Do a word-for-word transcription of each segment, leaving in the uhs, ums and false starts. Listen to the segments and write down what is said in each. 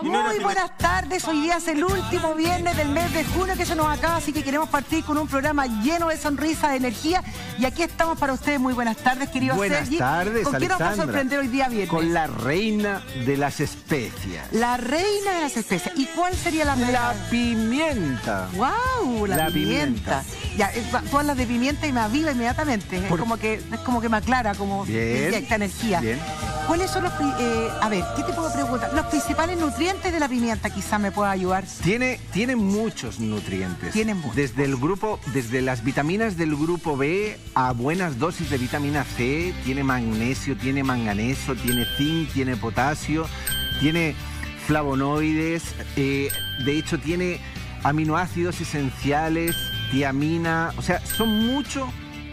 Muy buenas tardes, hoy día es el último viernes del mes de junio que se nos acaba, así que queremos partir con un programa lleno de sonrisas, de energía, y aquí estamos para ustedes. Muy buenas tardes, querido Buenas Sergi. tardes, ¿Con quién nos va a Alexandra? sorprender hoy día viernes? Con la reina de las especias. La reina de las especias. ¿Y cuál sería la reina? La pimienta. ¡Wow! La, La pimienta. pimienta. Ya, eh, tú hablas de pimienta y me aviva inmediatamente. Por- Es como que es como que me aclara, como Bien, inyecta energía. bien. ¿Cuáles son los... pri- eh, a ver, ¿qué te puedo preguntar? Los principales nutrientes de la pimienta, quizás me pueda ayudar. Tiene, tiene muchos nutrientes. Tiene muchos. Desde el grupo, desde las vitaminas del grupo B a buenas dosis de vitamina C, tiene magnesio, tiene manganeso, tiene zinc, tiene potasio, tiene flavonoides, eh, de hecho tiene aminoácidos esenciales, tiamina, o sea, son mucho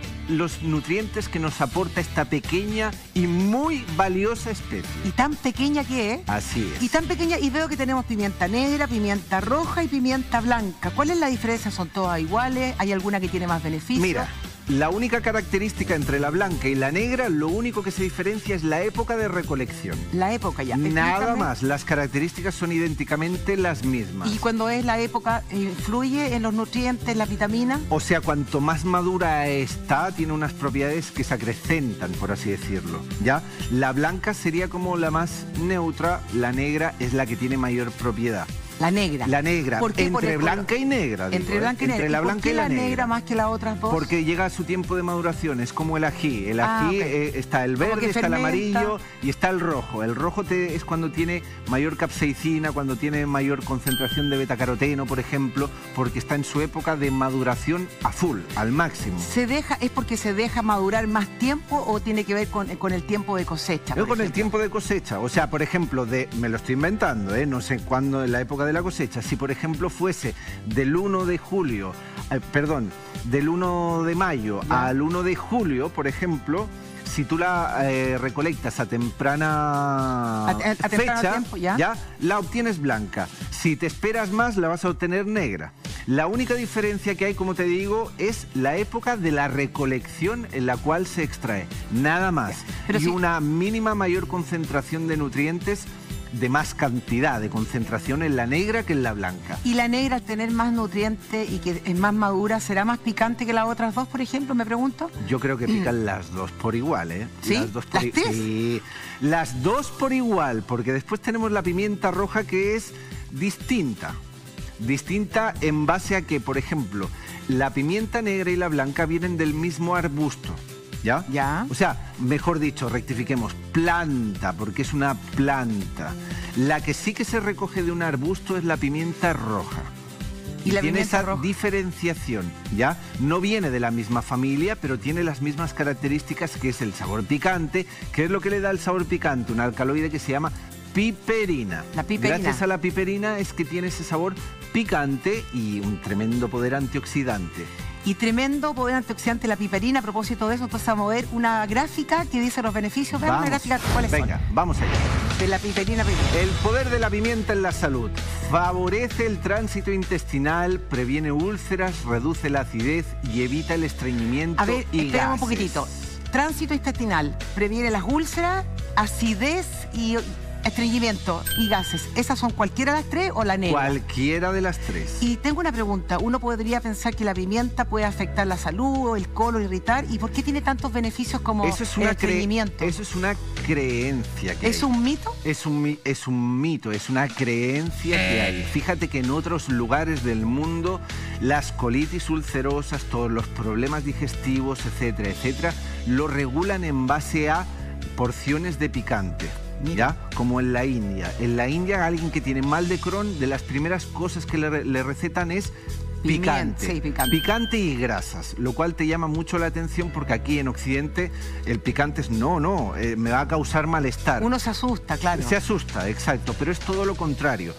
los nutrientes que nos aporta esta pequeña y muy valiosa especie. Y tan pequeña que es. Así es. Y tan pequeña, y veo que tenemos pimienta negra, pimienta roja y pimienta blanca. ¿Cuál es la diferencia? ¿Son todas iguales? ¿Hay alguna que tiene más beneficio? Mira, la única característica entre la blanca y la negra, lo único que se diferencia es la época de recolección. La época ya. Nada Explícame. más, las características son idénticamente las mismas. ¿Y cuando es la época, influye en los nutrientes, las vitaminas? O sea, cuanto más madura está, tiene unas propiedades que se acrecentan, por así decirlo, ¿ya? La blanca sería como la más neutra, la negra es la que tiene mayor propiedad. La negra. La negra, ¿Por qué? Por entre el blanca color. y negra. digo, Entre ¿eh? blanca y negra. Entre la ¿Y por blanca qué y la, la negra negra más que las otras dos? Porque llega a su tiempo de maduración, es como el ají. El Ah, ají ok. eh, está el Como verde, que está el fermenta. amarillo y está el rojo. El rojo te- es cuando tiene mayor capsaicina, cuando tiene mayor concentración de betacaroteno, por ejemplo, porque está en su época de maduración a full, al máximo. ¿Se deja, es porque se deja madurar más tiempo o tiene que ver con, con el tiempo de cosecha? Yo por con el ejemplo? tiempo de cosecha, o sea, por ejemplo, de, me lo estoy inventando, ¿eh? No sé cuándo en la época de la cosecha, si por ejemplo fuese del uno de julio, eh, perdón, del uno de mayo Ya. al uno de julio, por ejemplo, si tú la eh, recolectas a temprana A- a- a temprano fecha, tiempo, ¿ya? la obtienes blanca. Si te esperas más, la vas a obtener negra. La única diferencia que hay, como te digo, es la época de la recolección en la cual se extrae. Nada más. Pero y si- una mínima mayor concentración de nutrientes, de más cantidad de concentración en la negra que en la blanca. ¿Y la negra, al tener más nutrientes y que es más madura, será más picante que las otras dos, por ejemplo? Me pregunto. Yo creo que pican las dos por igual, ¿eh? ¿Sí? Las dos por ¿Las i- tres? Sí, las dos por igual, porque después tenemos la pimienta roja que es distinta. Distinta en base a que, por ejemplo, la pimienta negra y la blanca vienen del mismo arbusto. ¿Ya? Ya. O sea, mejor dicho, rectifiquemos, planta, porque es una planta. La que sí que se recoge de un arbusto es la pimienta roja. ¿Y la tiene pimienta esa roja? diferenciación, ¿ya? No viene de la misma familia, pero tiene las mismas características, que es el sabor picante. ¿Qué es lo que le da el sabor picante? Un alcaloide que se llama piperina. La piperina. Gracias a la piperina es que tiene ese sabor picante y un tremendo poder antioxidante. Y tremendo poder antioxidante la piperina. A propósito de eso, entonces vamos a ver una gráfica que dice los beneficios. Vean una Vamos. gráfica, ¿cuáles Venga, vamos allá. son? De la piperina primero. El poder de la pimienta en la salud. Favorece el tránsito intestinal, previene úlceras, reduce la acidez y evita el estreñimiento A ver, y esperemos un gases. poquitito. Tránsito intestinal, previene las úlceras, acidez y estreñimiento y gases. ¿Esas son cualquiera de las tres o la negra? Cualquiera de las tres. Y tengo una pregunta. Uno podría pensar que la pimienta puede afectar la salud o el colon, irritar. ¿Y por qué tiene tantos beneficios como Eso es el una, cre- estreñimiento? eso es una creencia que ¿Es hay. un mito? Es un, mi- es un mito, es una creencia que hay. Fíjate que en otros lugares del mundo las colitis ulcerosas, todos los problemas digestivos, etcétera, etcétera, lo regulan en base a porciones de picante. ¿Ya? Como en la India. En la India, alguien que tiene mal de Crohn, de las primeras cosas que le, re- le recetan es Pimienta, picante. sí, picante. Picante y grasas, lo cual te llama mucho la atención porque aquí en Occidente el picante es no, no, eh, me va a causar malestar. Uno se asusta, claro. Se asusta, exacto, pero es todo lo contrario.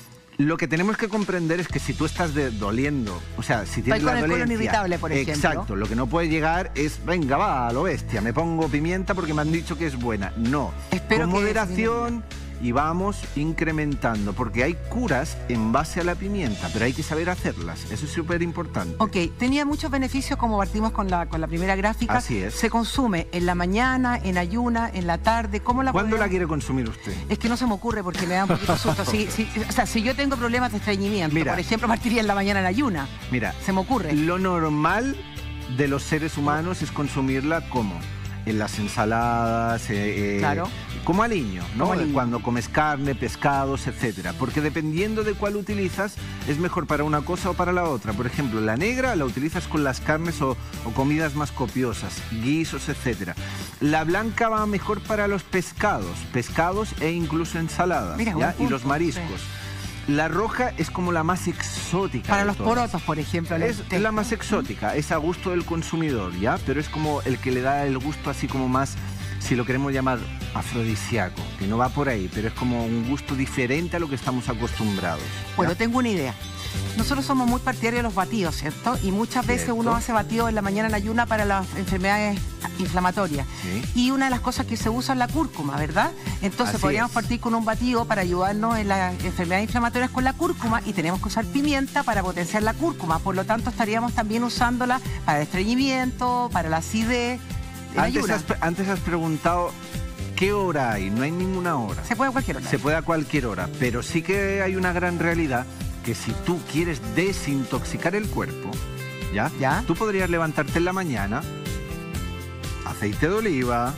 Lo que tenemos que comprender es que si tú estás de- doliendo, o sea, si tienes con la el colon dolencia, irritable, por ejemplo. exacto, lo que no puede llegar es, venga, va, a lo bestia, me pongo pimienta porque me han dicho que es buena. No, Espero con que moderación, y vamos incrementando, porque hay curas en base a la pimienta, pero hay que saber hacerlas, eso es súper importante. Ok, tenía muchos beneficios como partimos con la, con la primera gráfica. Así es. Se consume en la mañana, en ayuna, en la tarde, ¿cómo la ¿Cuándo podemos... la quiere consumir usted? Es que no se me ocurre porque me da un poquito de susto. Si, si, o sea, si yo tengo problemas de estreñimiento, Mira, por ejemplo, partiría en la mañana en ayuna. Mira, se me ocurre. Lo normal de los seres humanos es consumirla como en las ensaladas, eh, claro. como aliño, ¿no? Como aliño. Cuando comes carne, pescados, etcétera. Porque dependiendo de cuál utilizas, es mejor para una cosa o para la otra. Por ejemplo, la negra la utilizas con las carnes o, o comidas más copiosas, guisos, etcétera. La blanca va mejor para los pescados, pescados e incluso ensaladas. Mira, ¿ya? punto, Y los mariscos. sí. La roja es como la más exótica. Para de los todas. porotos, por ejemplo. Es la más exótica, es a gusto del consumidor, ¿ya? Pero es como el que le da el gusto así como más, si lo queremos llamar, afrodisíaco, que no va por ahí, pero es como un gusto diferente a lo que estamos acostumbrados. ¿ya? Bueno, tengo una idea. Nosotros somos muy partidarios de los batidos, ¿cierto? Y muchas veces Cierto. uno hace batidos en la mañana en ayuna para las enfermedades inflamatorias. Sí. Y una de las cosas que se usa es la cúrcuma, ¿verdad? Entonces Así podríamos es. partir con un batido para ayudarnos en las enfermedades inflamatorias con la cúrcuma y tenemos que usar pimienta para potenciar la cúrcuma. Por lo tanto, estaríamos también usándola para el estreñimiento, para la acidez. en Antes ayuna. has, antes has preguntado qué hora hay, no hay ninguna hora. Se puede a cualquier hora. Se puede a cualquier hora, pero sí que hay una gran realidad que si tú quieres desintoxicar el cuerpo, ¿ya? ¿Ya? Tú podrías levantarte en la mañana, aceite de oliva,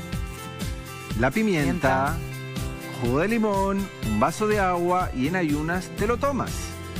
la pimienta, jugo de limón, un vaso de agua y en ayunas te lo tomas.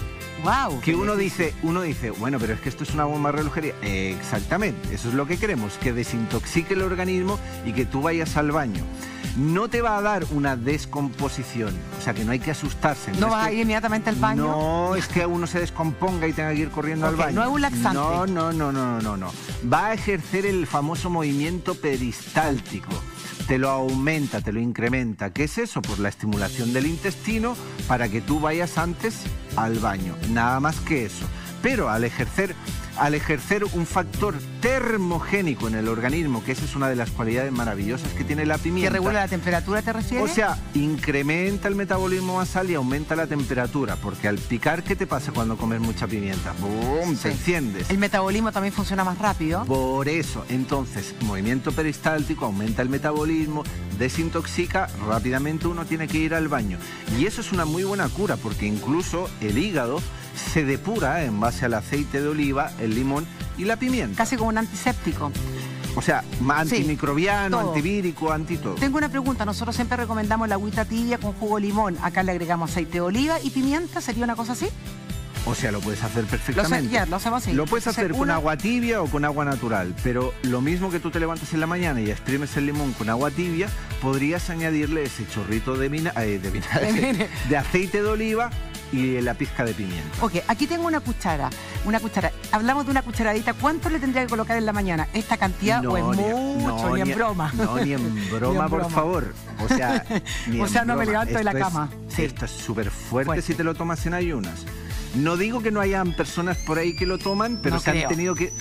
Wow. Que uno dice, uno dice, bueno, pero es que esto es una bomba de relojería. Eh, exactamente, eso es lo que queremos, que desintoxique el organismo y que tú vayas al baño. No te va a dar una descomposición, o sea que no hay que asustarse. ¿No es vas que- a ir inmediatamente al baño? No, es que uno se descomponga y tenga que ir corriendo Ok, al baño. no es un laxante. No, no, no, no, no, no. Va a ejercer el famoso movimiento peristáltico. Te lo aumenta, te lo incrementa. ¿Qué es eso? Pues la estimulación del intestino para que tú vayas antes al baño. Nada más que eso. Pero al ejercer, al ejercer un factor termogénico en el organismo, que esa es una de las cualidades maravillosas que tiene la ¿Que pimienta. regula la temperatura, te refieres? O sea, incrementa el metabolismo basal y aumenta la temperatura, porque al picar, ¿qué te pasa cuando comes mucha pimienta? ¡Bum! Sí. Te enciendes. El metabolismo también funciona más rápido. Por eso, entonces, movimiento peristáltico, aumenta el metabolismo, desintoxica, rápidamente uno tiene que ir al baño. Y eso es una muy buena cura, porque incluso el hígado se depura en base al aceite de oliva, el limón y la pimienta. Casi como un antiséptico. O sea, antimicrobiano, todo. antivírico, anti todo. Tengo una pregunta. Nosotros siempre recomendamos la agüita tibia con jugo de limón. Acá le agregamos aceite de oliva y pimienta. ¿Sería una cosa así? O sea, lo puedes hacer Lo, perfectamente. sé- ya, lo hacemos así. Lo puedes Entonces, hacer con una- agua tibia o con agua natural, pero lo mismo que tú te levantas en la mañana y exprimes el limón con agua tibia, podrías añadirle ese chorrito de, vina- eh, de, vinagre, de aceite de oliva y la pizca de pimienta. Ok, aquí tengo una cuchara. Una cuchara. Hablamos de una cucharadita. ¿Cuánto le tendría que colocar en la mañana? ¿Esta cantidad o es ni- mucho? no, ni en ni- broma. No, ni en broma, Ni en por broma. favor. O sea, ni O en sea, no me broma. levanto de la Esto es- cama. Sí. Esto es súper fuerte, Fuerte. si te lo tomas en ayunas. No digo que no hayan personas por ahí que lo toman, pero No se creo. han tenido que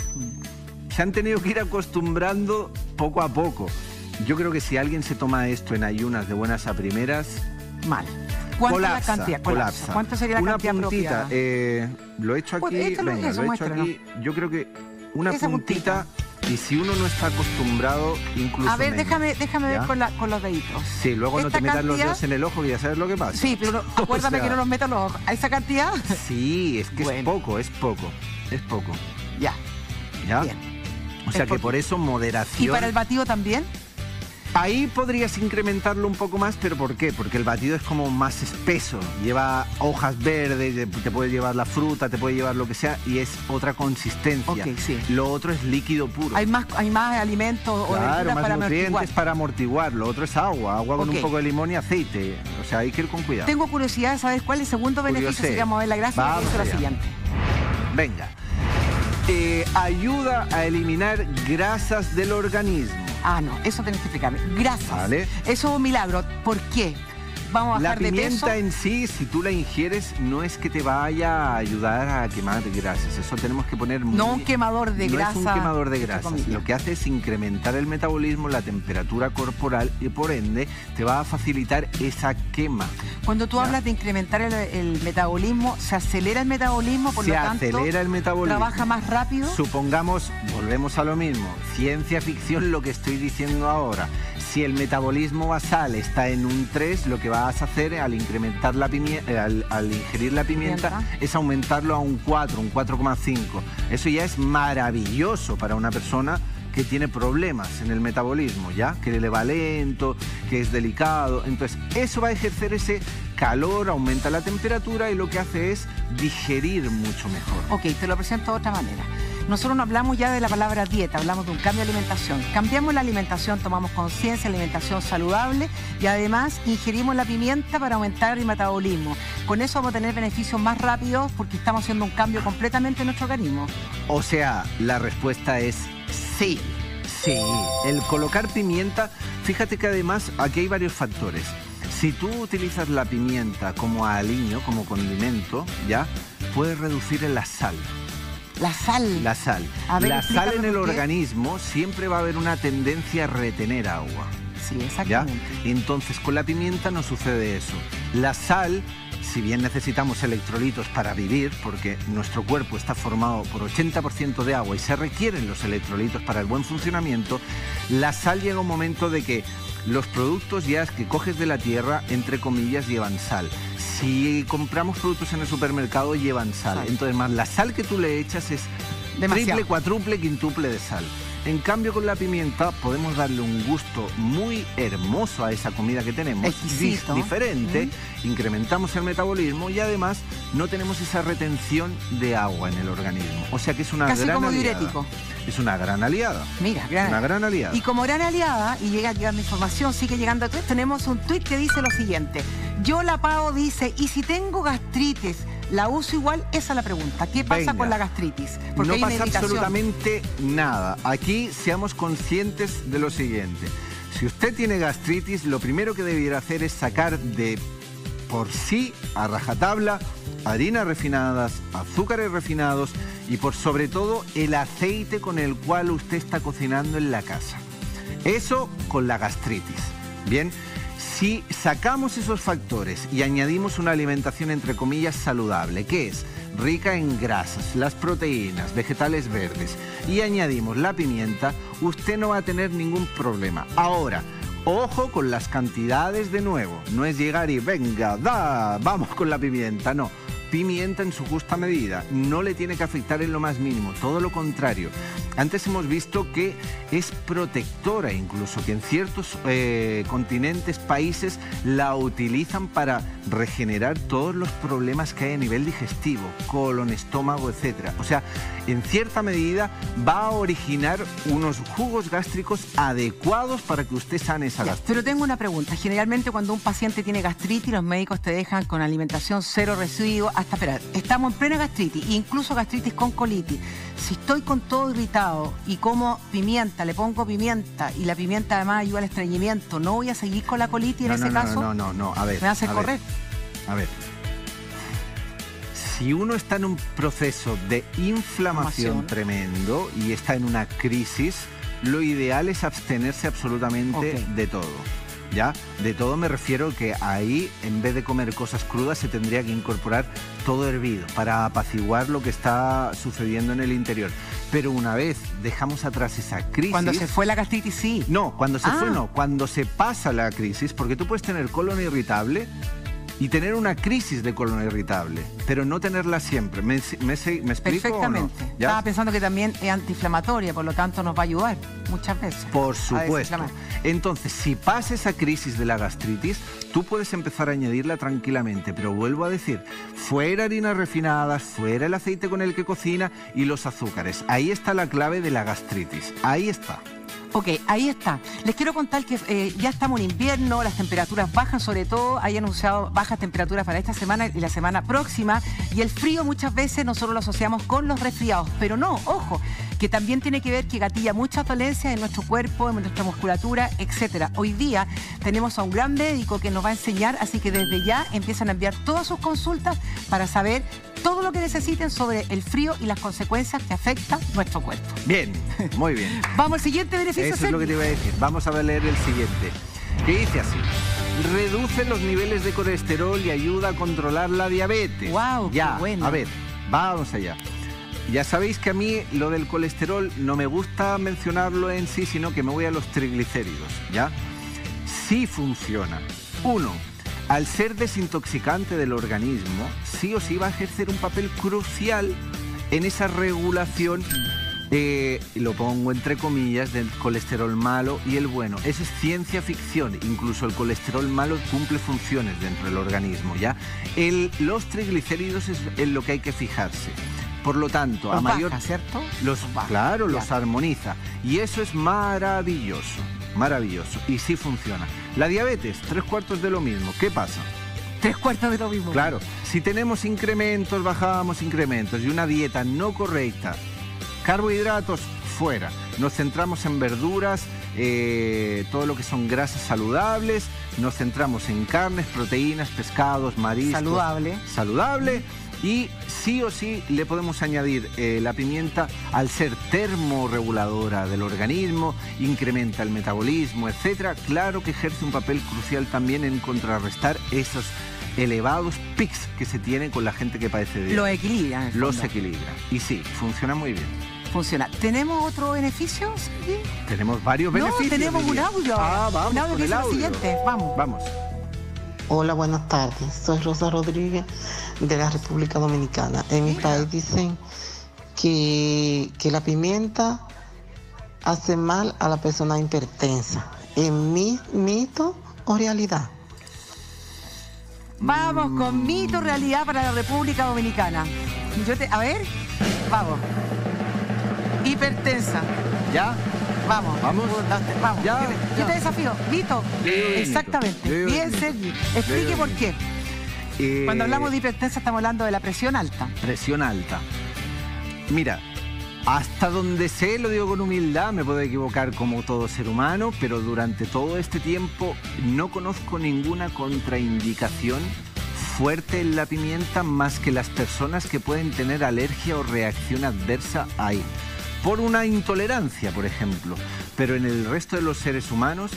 se han tenido que ir acostumbrando poco a poco. Yo creo que si alguien se toma esto en ayunas de buenas a primeras, Mal. ¿Cuánto es la colapsa, cantidad? colapsa. ¿Cuánto sería la una cantidad puntita, apropiada? eh, lo he hecho Pues, aquí, échalo, venga, eso, lo he hecho muéstranos. aquí. Yo creo que una Esa puntita, y si uno no está acostumbrado, incluso A ver, menos, déjame, déjame ver ¿ya? con, la, con los deditos. Sí, luego no Esta te metas los cantidad- dedos en el ojo, que ya sabes lo que pasa. Sí, pero no- acuérdame O sea, que no los meto los ojos. ¿A esa cantidad? Sí, es que Bueno. es poco, es poco, es poco. Ya, ¿Ya? bien. O sea Es que poquito. por eso moderación. ¿Y para el batido también? Ahí podrías incrementarlo un poco más, pero ¿por qué? Porque el batido es como más espeso, lleva hojas verdes, te puede llevar la fruta, te puede llevar lo que sea y es otra consistencia. Ok, sí. Lo otro es líquido puro. Hay más, hay más alimentos o Claro, verduras más para nutrientes amortiguar. para amortiguar. Lo otro es agua, agua con Ok. un poco de limón y aceite. O sea, hay que ir con cuidado. Tengo curiosidad de saber cuál es el segundo beneficio. Curiosé. Si vamos a ver la gráfica, Vamos que dice lo allá. siguiente. Venga. Eh, ayuda a eliminar grasas del organismo. Ah, no, eso tenés que explicarme. Grasas. Vale. Eso es un milagro. ¿Por qué? vamos a La bajar de peso. pimienta en sí, si tú la ingieres, no es que te vaya a ayudar a quemar grasas. Eso tenemos que poner muy... No un quemador de no grasa. es un quemador de grasas. Lo que hace es incrementar el metabolismo, la temperatura corporal y por ende te va a facilitar esa quema. Cuando tú ¿Ya? hablas de incrementar el, el metabolismo, ¿se acelera el metabolismo? Por Se lo tanto, acelera el metabolismo. ¿trabaja más rápido? Supongamos, volvemos a lo mismo, ciencia ficción lo que estoy diciendo ahora. Si el metabolismo basal está en un tres, lo que vas a hacer al incrementar la pimienta, al, al ingerir la pimienta, pimienta, es aumentarlo a un cuatro, un cuatro coma cinco. Eso ya es maravilloso para una persona que tiene problemas en el metabolismo, ¿ya? Que le va lento, que es delicado. Entonces, eso va a ejercer ese calor, aumenta la temperatura y lo que hace es digerir mucho mejor. Ok, te lo presento de otra manera. Nosotros no hablamos ya de la palabra dieta, hablamos de un cambio de alimentación. Cambiamos la alimentación, tomamos conciencia, alimentación saludable y además ingerimos la pimienta para aumentar el metabolismo. Con eso vamos a tener beneficios más rápidos porque estamos haciendo un cambio completamente en nuestro organismo. O sea, la respuesta es sí. Sí, el colocar pimienta, fíjate que además aquí hay varios factores. Si tú utilizas la pimienta como aliño, como condimento, ¿ya? Puedes reducir la sal. La sal. La sal. A ver, la sal en el por qué. organismo siempre va a haber una tendencia a retener agua. Sí, exactamente. ¿Ya? Entonces, con la pimienta no sucede eso. La sal, si bien necesitamos electrolitos para vivir, porque nuestro cuerpo está formado por ochenta por ciento de agua y se requieren los electrolitos para el buen funcionamiento, la sal llega un momento de que los productos ya que coges de la tierra, entre comillas, llevan sal. Si compramos productos en el supermercado, llevan sal. sal. Entonces, más la sal que tú le echas es demasiado. Triple, cuádruple, quintuple de sal. En cambio, con la pimienta podemos darle un gusto muy hermoso a esa comida que tenemos. Exquisito. Diferente, mm. incrementamos el metabolismo y además no tenemos esa retención de agua en el organismo. O sea que es una Casi gran como aliada. diurético. Es una gran aliada. Mira, gran, una gran aliada. Y como gran aliada, y llega llegando información, sigue llegando a tweet, tenemos un tuit que dice lo siguiente. Yo la Pao dice, ¿y si tengo gastritis? ¿La uso igual? Esa es la pregunta. ¿Qué pasa Venga. con la gastritis? Porque no hay una pasa indicación. absolutamente nada. Aquí seamos conscientes de lo siguiente. Si usted tiene gastritis, lo primero que debiera hacer es sacar de por sí, a rajatabla, harinas refinadas, azúcares refinados y por sobre todo el aceite con el cual usted está cocinando en la casa. Eso con la gastritis. Bien. Si sacamos esos factores y añadimos una alimentación entre comillas saludable, que es rica en grasas, las proteínas, vegetales verdes, y añadimos la pimienta, usted no va a tener ningún problema. Ahora, ojo con las cantidades de nuevo. No es llegar y venga, da, vamos con la pimienta, no. Pimienta en su justa medida, no le tiene que afectar en lo más mínimo, todo lo contrario. Antes hemos visto que es protectora incluso, que en ciertos eh, continentes, países, la utilizan para regenerar todos los problemas que hay a nivel digestivo, colon, estómago, etcétera. O sea, en cierta medida va a originar unos jugos gástricos adecuados para que usted sane esa gastritis. Pero tengo una pregunta. Generalmente cuando un paciente tiene gastritis, los médicos te dejan con alimentación cero residuos hasta esperar. Estamos en plena gastritis, incluso gastritis con colitis. Si estoy con todo irritado y como pimienta, le pongo pimienta y la pimienta además ayuda al estreñimiento, ¿no voy a seguir con la colitis en no, ese no, no, caso? No, no, no, a ver. ¿Me hace a correr? Ver, a ver. Si uno está en un proceso de inflamación Inflamación. tremendo y está en una crisis, lo ideal es abstenerse absolutamente Okay. de todo. ¿Ya? De todo me refiero que ahí, en vez de comer cosas crudas, se tendría que incorporar todo hervido para apaciguar lo que está sucediendo en el interior. Pero una vez dejamos atrás esa crisis... Cuando se fue la gastritis, sí. No, cuando se Ah. fue no, cuando se pasa la crisis, porque tú puedes tener colon irritable y tener una crisis de colon irritable, pero no tenerla siempre. ¿Me, me, me explico Perfectamente. o no? ¿Ya? Estaba pensando que también es antiinflamatoria, por lo tanto nos va a ayudar muchas veces. Por a supuesto. desinflamar. Entonces, si pasa esa crisis de la gastritis, tú puedes empezar a añadirla tranquilamente, pero vuelvo a decir, fuera harinas refinadas, fuera el aceite con el que cocina y los azúcares. Ahí está la clave de la gastritis. Ahí está. Ok, ahí está. Les quiero contar que eh, ya estamos en invierno, las temperaturas bajan, sobre todo hay anunciado bajas temperaturas para esta semana y la semana próxima, y el frío muchas veces nosotros lo asociamos con los resfriados, pero no, ojo, que también tiene que ver que gatilla muchas dolencias en nuestro cuerpo, en nuestra musculatura, etcétera. Hoy día tenemos a un gran médico que nos va a enseñar, así que desde ya empiezan a enviar todas sus consultas para saber todo lo que necesiten sobre el frío y las consecuencias que afecta nuestro cuerpo. Bien, muy bien. Vamos al siguiente beneficio. Eso es lo que te iba a decir. Vamos a leer el siguiente. Que dice así: reduce los niveles de colesterol y ayuda a controlar la diabetes. Wow, ya, qué bueno. A ver, vamos allá. Ya sabéis que a mí lo del colesterol no me gusta mencionarlo en sí, sino que me voy a los triglicéridos, ¿ya? Sí funciona. Uno, al ser desintoxicante del organismo, sí o sí va a ejercer un papel crucial en esa regulación, eh, lo pongo entre comillas, del colesterol malo y el bueno. Eso es ciencia ficción. Incluso el colesterol malo cumple funciones dentro del organismo, ¿ya? El, los triglicéridos es en lo que hay que fijarse. Por lo tanto, los a mayor... baja, ¿cierto? Los, baja. Claro, los Ya. armoniza. Y eso es maravilloso, maravilloso. Y sí funciona. La diabetes, tres cuartos de lo mismo. ¿Qué pasa? Tres cuartos de lo mismo. Claro, si tenemos incrementos, bajamos incrementos y una dieta no correcta, carbohidratos fuera, nos centramos en verduras, eh, todo lo que son grasas saludables, nos centramos en carnes, proteínas, pescados, mariscos. Saludable. Saludable. Y sí o sí le podemos añadir eh, la pimienta, al ser termorreguladora del organismo, incrementa el metabolismo, etcétera. Claro que ejerce un papel crucial también en contrarrestar esos elevados pics que se tienen con la gente que padece de Lo equilibra. en el Los fondo. equilibra. Y sí, funciona muy bien. Funciona. ¿Tenemos otro beneficio? ¿Sí? Tenemos varios No, beneficios. tenemos un diría. audio. Ah, vamos Un audio con que el dice lo audio. siguiente. Vamos. Vamos. Hola, buenas tardes. Soy Rosa Rodríguez de la República Dominicana. En mi país dicen que, que la pimienta hace mal a la persona hipertensa. ¿Es mi, mito o realidad? Vamos con mito realidad para la República Dominicana. Yo te, a ver, vamos. Hipertensa. ¿Ya? Vamos. Vamos. Vamos. Ya, Yo, te, ya. yo te desafío. Mito. Yo digo mito. Exactamente. Yo digo Bien, mito. Sergi. Yo Explique digo por mito. qué. Eh, Cuando hablamos de hipertensa estamos hablando de la presión alta. Presión alta. Mira, hasta donde sé, lo digo con humildad, me puedo equivocar como todo ser humano, pero durante todo este tiempo no conozco ninguna contraindicación fuerte en la pimienta más que las personas que pueden tener alergia o reacción adversa ahí. Por una intolerancia, por ejemplo. Pero en el resto de los seres humanos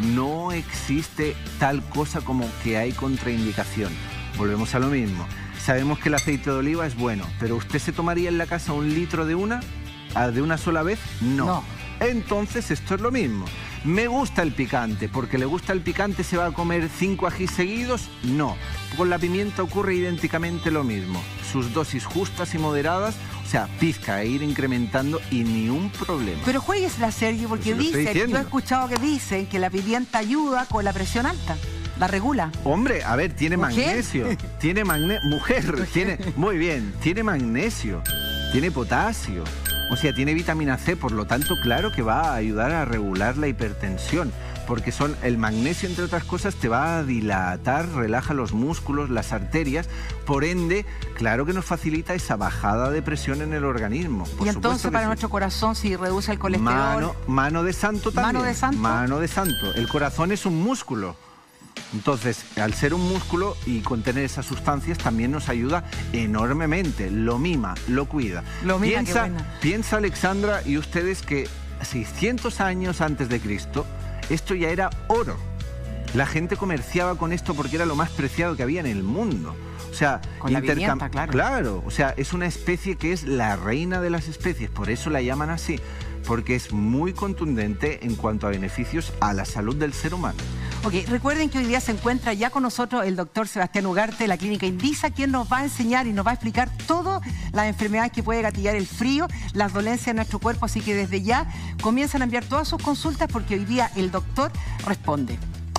no existe tal cosa como que hay contraindicación. Volvemos a lo mismo. Sabemos que el aceite de oliva es bueno, pero ¿usted se tomaría en la casa un litro de una? ¿De una sola vez? No. No. Entonces esto es lo mismo. ¿Me gusta el picante? ¿Porque le gusta el picante se va a comer cinco ajís seguidos? No. Con la pimienta ocurre idénticamente lo mismo. Sus dosis justas y moderadas, o sea, pizca e ir incrementando y ni un problema. Pero jueguesela, Sergio, porque Pues lo estoy dicen, yo diciendo. he escuchado que dicen que la pimienta ayuda con la presión alta. La regula. Hombre, a ver, tiene ¿Mujer? magnesio, tiene magnesio, mujer, tiene, muy bien, tiene magnesio, tiene potasio, o sea, tiene vitamina C, por lo tanto, claro que va a ayudar a regular la hipertensión, porque son el magnesio, entre otras cosas, te va a dilatar, relaja los músculos, las arterias, por ende, claro que nos facilita esa bajada de presión en el organismo. Por Y supuesto entonces que para sí. nuestro corazón, si reduce el colesterol... Mano, mano de santo también. ¿Mano de santo? Mano de santo. El corazón es un músculo. Entonces, al ser un músculo y contener esas sustancias también nos ayuda enormemente. Lo mima, lo cuida. Lo mima, qué piensa, buena. piensa, Alexandra, y ustedes que seiscientos años antes de Cristo, esto ya era oro. La gente comerciaba con esto porque era lo más preciado que había en el mundo. O sea, Con la intercam- pimienta, claro. Claro, o sea, es una especie que es la reina de las especies, por eso la llaman así, porque es muy contundente en cuanto a beneficios a la salud del ser humano. Ok, recuerden que hoy día se encuentra ya con nosotros el doctor Sebastián Ugarte de la Clínica Indisa, quien nos va a enseñar y nos va a explicar todas las enfermedades que puede gatillar el frío, las dolencias de nuestro cuerpo, así que desde ya comienzan a enviar todas sus consultas porque hoy día el doctor responde.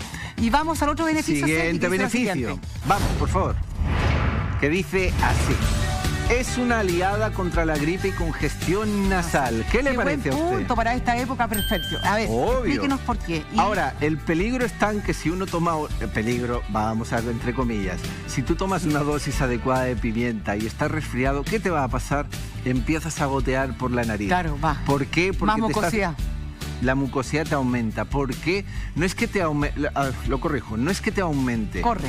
Y vamos al otro beneficio. Sergio, que Siguiente dice lo beneficio. siguiente. Vamos, por favor. Que dice así. Es una aliada contra la gripe y congestión nasal. ¿Qué le Qué parece buen a usted? punto para esta época, perfecto. A ver, Obvio. explíquenos por qué. Y- Ahora, el peligro está en que si uno toma... El peligro, vamos a ver, entre comillas. Si tú tomas una dosis adecuada de pimienta y estás resfriado, ¿qué te va a pasar? Empiezas a gotear por la nariz. Claro, va. ¿Por qué? Porque Más te estás- mucosidad. La mucosidad te aumenta. ¿Por qué? No es que te aumente... Lo corrijo. No es que te aumente. Corre.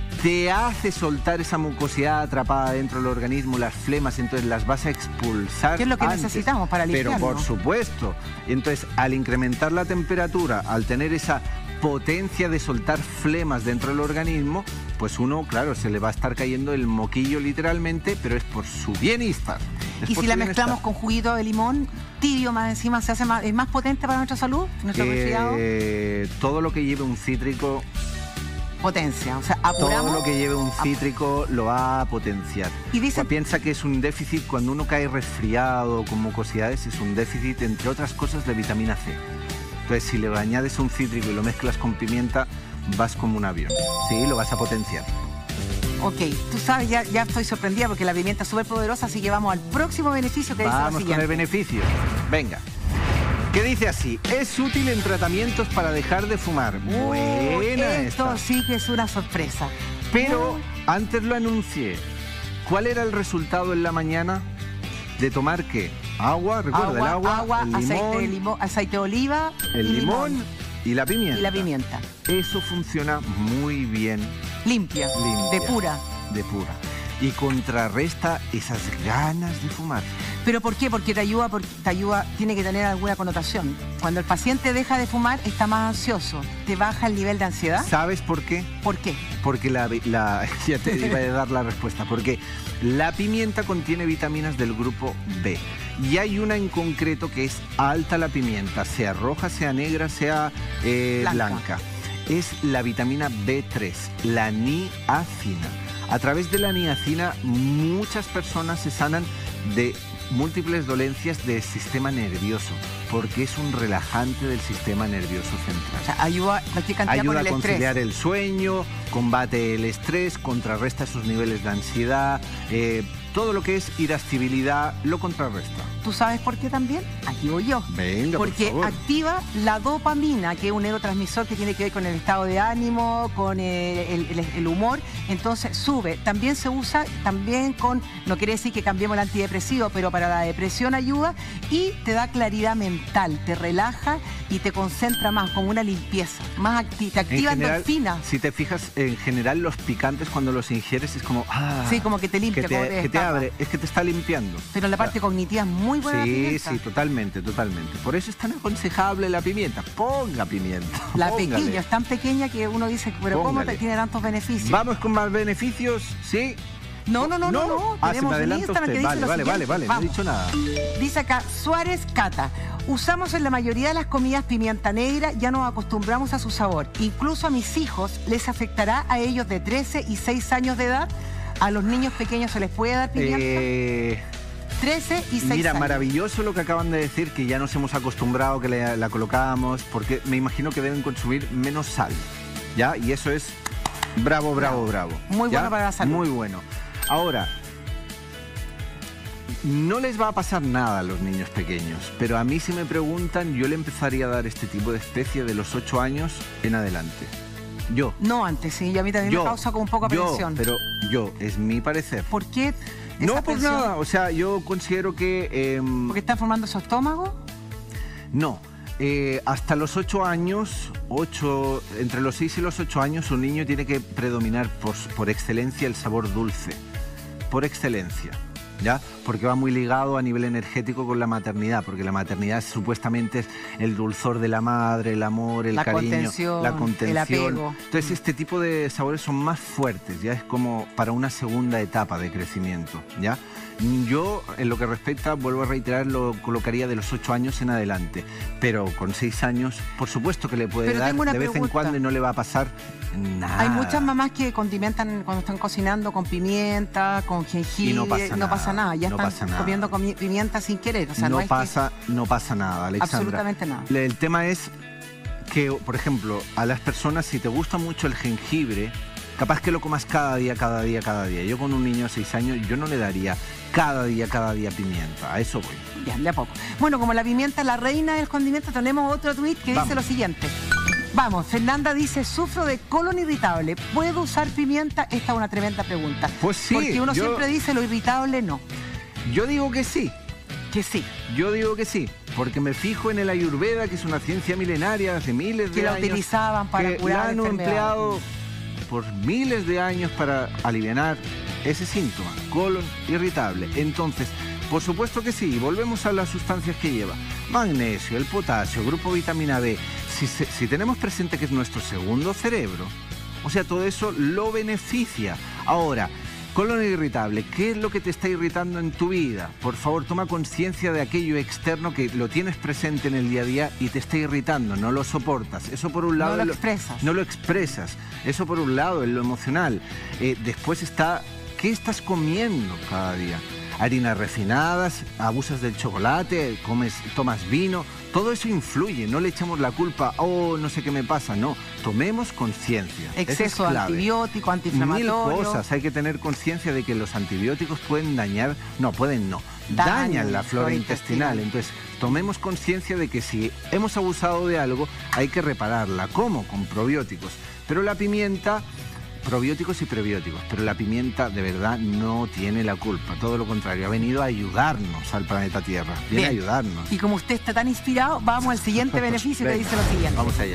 Te hace soltar esa mucosidad atrapada dentro del organismo, las flemas, entonces las vas a expulsar. ¿Qué es lo que antes. necesitamos para limpiarlo? Pero por supuesto. Entonces, al incrementar la temperatura, al tener esa potencia de soltar flemas dentro del organismo, pues uno, claro, se le va a estar cayendo el moquillo literalmente, pero es por su bienestar. Es Y por si su la bienestar. mezclamos con juguito de limón tibio más encima, ¿se hace más, es más potente para nuestra salud? ¿Nuestro resfriado? Eh, todo lo que lleve un cítrico, Potencia. O sea, apuramos. todo lo que lleve un cítrico lo va a potenciar. Y dicen- O piensa que es un déficit, cuando uno cae resfriado con mucosidades, es un déficit, entre otras cosas, de vitamina C. Entonces, si le añades un cítrico y lo mezclas con pimienta, vas como un avión. Sí, lo vas a potenciar. Ok, tú sabes, ya, ya estoy sorprendida porque la pimienta es súper poderosa, así que vamos al próximo beneficio que dice lo Vamos con siguiente. el beneficio. Venga. ¿Qué dice así? Es útil en tratamientos para dejar de fumar. Uy, Buena esto esta. sí que es una sorpresa. Pero antes lo anuncié. ¿Cuál era el resultado en la mañana de tomar qué? Agua, recuerda, el agua, agua, el aceite, de limón, limo- aceite de oliva, el y limón y la pimienta. y la pimienta. Eso funciona muy bien, Limpia, limpia, de pura. de pura. Y contrarresta esas ganas de fumar. ¿Pero por qué? Porque te ayuda, porque te ayuda, tiene que tener alguna connotación. Cuando el paciente deja de fumar, está más ansioso. Te baja el nivel de ansiedad. ¿Sabes por qué? ¿Por qué? Porque la, la ya te iba a dar la respuesta. Porque la pimienta contiene vitaminas del grupo B. Y hay una en concreto que es alta la pimienta, sea roja, sea negra, sea eh, Blanca. blanca. Es la vitamina B tres, la niacina. A través de la niacina, muchas personas se sanan de múltiples dolencias del sistema nervioso, porque es un relajante del sistema nervioso central. O sea, ayuda cualquier cantidad Ayuda con a el conciliar estrés. el sueño, combate el estrés, contrarresta esos niveles de ansiedad, eh, todo lo que es irascibilidad lo contrarresta. ¿Tú sabes por qué también? Aquí voy yo. Venga, por Porque favor. activa la dopamina, que es un neurotransmisor que tiene que ver con el estado de ánimo, con eh, el, el- el humor. Entonces sube. También se usa también con, no quiere decir que cambiemos el antidepresivo, pero para la depresión ayuda y te da claridad mental, te relaja y te concentra más, como una limpieza. Más acti- te En activa general, endorfinas. si te fijas, en general los picantes cuando los ingieres es como... Ah, Sí, como que te limpia, que te, como te que te destapa. abre, es que te está limpiando. Pero la parte cognitiva es muy buena. la Sí, pimienta. sí, totalmente, totalmente. Por eso es tan aconsejable la pimienta. Ponga pimienta. La póngale. pequeña, es tan pequeña que uno dice, pero ¿cómo Póngale. te tiene tantos beneficios? Vamos con más beneficios, ¿sí? No, no, no, no, no. Ah, se me Tenemos un adelanta Instagram usted. que dice Vale, lo vale, vale, siguiente. vale, no he Vamos. dicho nada. Dice acá, Suárez Cata. Usamos en la mayoría de las comidas pimienta negra, ya nos acostumbramos a su sabor. Incluso a mis hijos les afectará a ellos de trece y seis años de edad. A los niños pequeños se les puede dar pimienta. Eh, trece y seis mira, años. maravilloso lo que acaban de decir, que ya nos hemos acostumbrado, que le- la colocamos, porque me imagino que deben consumir menos sal, ¿ya? Y eso es bravo, bravo, bravo. Muy ¿ya? bueno para la salud. Muy bueno. Ahora, no les va a pasar nada a los niños pequeños, pero a mí si me preguntan, yo le empezaría a dar este tipo de especie de los ocho años en adelante. Yo. No antes, sí, y a mí también yo, me causa como un poco yo, aprensión. pero yo, es mi parecer. ¿Por qué esa No, por aprensión? nada. O sea, yo considero que... em, ¿Porque está formando su estómago? No. Eh, hasta los ocho años, ocho, entre los seis y los ocho años, un niño tiene que predominar por, por excelencia el sabor dulce. Por excelencia. ¿Ya? Porque va muy ligado a nivel energético con la maternidad, porque la maternidad supuestamente es el dulzor de la madre, el amor, el La cariño, contención, la el contención. apego. Entonces este tipo de sabores son más fuertes, ya es como para una segunda etapa de crecimiento, ¿ya? Yo, en lo que respecta, vuelvo a reiterar, lo colocaría de los ocho años en adelante, pero con seis años, por supuesto que le puede Pero dar tengo una de vez en pregunta. cuando y no le va a pasar nada. Hay muchas mamás que condimentan cuando están cocinando con pimienta, con jengibre. Y no pasa nada, nada. Ya no están pasa nada. comiendo comi- pimienta sin querer. O sea, no, no es pasa, no pasa nada, Alexandra. Absolutamente nada. Le- El tema es que, por ejemplo, a las personas, si te gusta mucho el jengibre, capaz que lo comas cada día, cada día, cada día. Yo con un niño de seis años, yo no le daría cada día, cada día pimienta. A eso voy. Ya, de a poco. Bueno, como la pimienta es la reina del condimento, tenemos otro tuit que Vamos. dice lo siguiente. Vamos, Fernanda dice, sufro de colon irritable. ¿Puedo usar pimienta? Esta es una tremenda pregunta. Pues sí. Porque uno yo, siempre dice lo irritable no. Yo digo que sí. Que sí. Yo digo que sí, porque me fijo en el Ayurveda, que es una ciencia milenaria hace miles de Que la años. utilizaban para que curar la han enfermedades. empleado por miles de años para aliviar ese síntoma, colon irritable. Entonces, por supuesto que sí, volvemos a las sustancias que lleva. Magnesio, el potasio, grupo vitamina B. Si, se, si tenemos presente que es nuestro segundo cerebro, o sea, todo eso lo beneficia. Ahora, colon irritable, ¿qué es lo que te está irritando en tu vida? Por favor, toma conciencia de aquello externo que lo tienes presente en el día a día y te está irritando, no lo soportas. Eso por un lado... No lo expresas. No lo expresas. Eso por un lado, en lo emocional. Eh, después está, ¿qué estás comiendo cada día? Harinas refinadas, abusas del chocolate, comes, tomas vino, todo eso influye, no le echamos la culpa, oh, no sé qué me pasa, no, tomemos conciencia. Exceso de antibiótico, antiinflamatorio. Mil cosas, hay que tener conciencia de que los antibióticos pueden dañar, no, pueden no, dañan, dañan la flora intestinal. intestinal, entonces tomemos conciencia de que si hemos abusado de algo, hay que repararla. ¿Cómo? Con probióticos, pero la pimienta... Probióticos y prebióticos, pero la pimienta de verdad no tiene la culpa, todo lo contrario, ha venido a ayudarnos al planeta Tierra, viene a ayudarnos. Y como usted está tan inspirado, vamos al siguiente beneficio que dice lo siguiente. Vamos allá.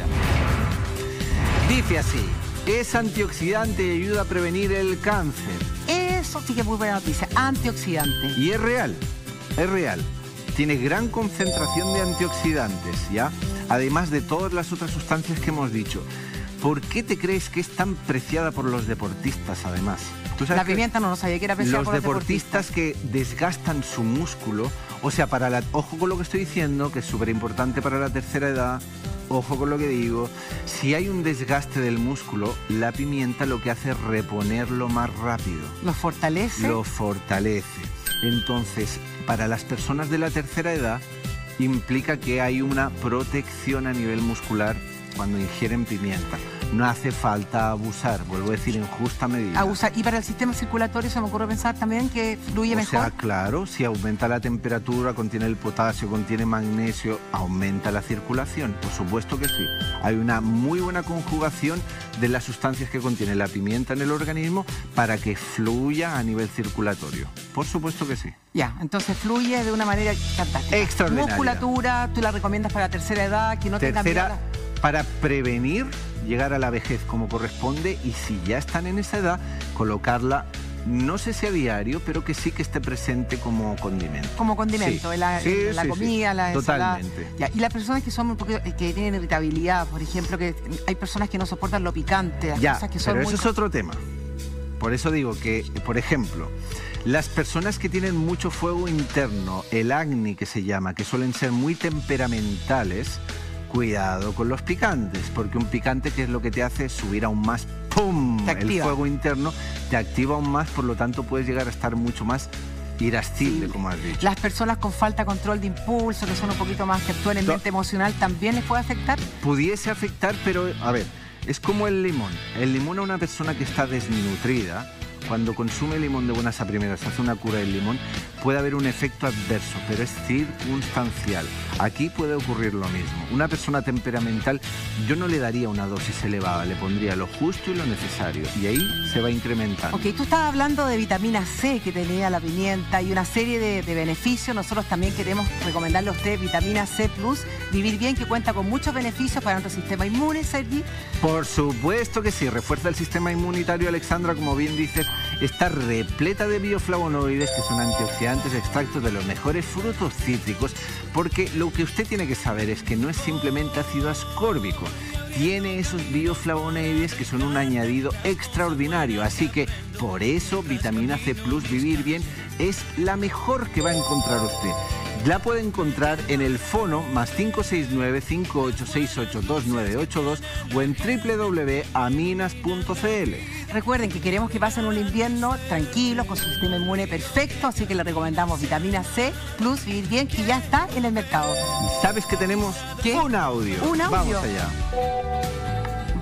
Dice así, es antioxidante y ayuda a prevenir el cáncer. Eso sí que es muy buena noticia, antioxidante. Y es real, es real. Tiene gran concentración de antioxidantes, ¿ya? Además de todas las otras sustancias que hemos dicho. ¿Por qué te crees que es tan preciada por los deportistas, además? ¿Tú sabes la pimienta no lo sabía que era preciada por los deportistas. Los deportistas que desgastan su músculo, o sea, para la, ojo con lo que estoy diciendo, que es súper importante para la tercera edad, ojo con lo que digo, si hay un desgaste del músculo, la pimienta lo que hace es reponerlo más rápido. ¿Lo fortalece? Lo fortalece. Entonces, para las personas de la tercera edad, implica que hay una protección a nivel muscular cuando ingieren pimienta. No hace falta abusar, vuelvo a decir, en justa medida. Abusar. Y para el sistema circulatorio se me ocurre pensar también que fluye o mejor. O sea, claro, si aumenta la temperatura, contiene el potasio, contiene magnesio, aumenta la circulación. Por supuesto que sí. Hay una muy buena conjugación de las sustancias que contiene la pimienta en el organismo para que fluya a nivel circulatorio. Por supuesto que sí. Ya, entonces fluye de una manera fantástica. Extraordinaria. Musculatura, tú la recomiendas para la tercera edad, que no tercera, tenga miedo. Para prevenir llegar a la vejez como corresponde, y si ya están en esa edad, colocarla, no sé si a diario, pero que sí que esté presente como condimento. Como condimento, sí. en la, sí, en la sí, comida, sí. la ensalada. Totalmente. Ya, y las personas que son un poquito, que tienen irritabilidad, por ejemplo, que hay personas que no soportan lo picante, las ya, cosas que son pero muy... eso es otro tema. Por eso digo que, por ejemplo, las personas que tienen mucho fuego interno, el acné que se llama, que suelen ser muy temperamentales, cuidado con los picantes, porque un picante, ¿qué es lo que te hace? Subir aún más, ¡pum!, el fuego interno, te activa aún más, por lo tanto puedes llegar a estar mucho más irascible, sí, como has dicho. Las personas con falta de control de impulso, que son un poquito más que actúan en mente emocional, ¿también les puede afectar? Pudiese afectar, pero a ver, es como el limón. El limón a una persona que está desnutrida, cuando consume limón de buenas a primeras, hace una cura del limón, puede haber un efecto adverso, pero es circunstancial. Aquí puede ocurrir lo mismo. Una persona temperamental, yo no le daría una dosis elevada, le pondría lo justo y lo necesario, y ahí se va incrementando. Ok, tú estabas hablando de vitamina C que tenía la pimienta y una serie de, de beneficios. Nosotros también queremos recomendarle a usted vitamina C Plus, Vivir Bien, que cuenta con muchos beneficios para nuestro sistema inmune, Sergi. Por supuesto que sí, refuerza el sistema inmunitario, Alexandra, como bien dices. Está repleta de bioflavonoides, que son antioxidantes extractos de los mejores frutos cítricos, porque lo que usted tiene que saber es que no es simplemente ácido ascórbico, tiene esos bioflavonoides que son un añadido extraordinario, así que por eso vitamina C Plus Vivir Bien es la mejor que va a encontrar usted. La puede encontrar en el fono más cinco seis nueve, cinco ocho seis ocho, dos nueve ocho dos o en doble u doble u doble u punto aminas punto c l. Recuerden que queremos que pasen un invierno tranquilos, con su sistema inmune perfecto, así que le recomendamos vitamina C Plus Vivir Bien, que ya está en el mercado. ¿Sabes que tenemos? ¿Qué? Un audio. Un audio. Vamos allá.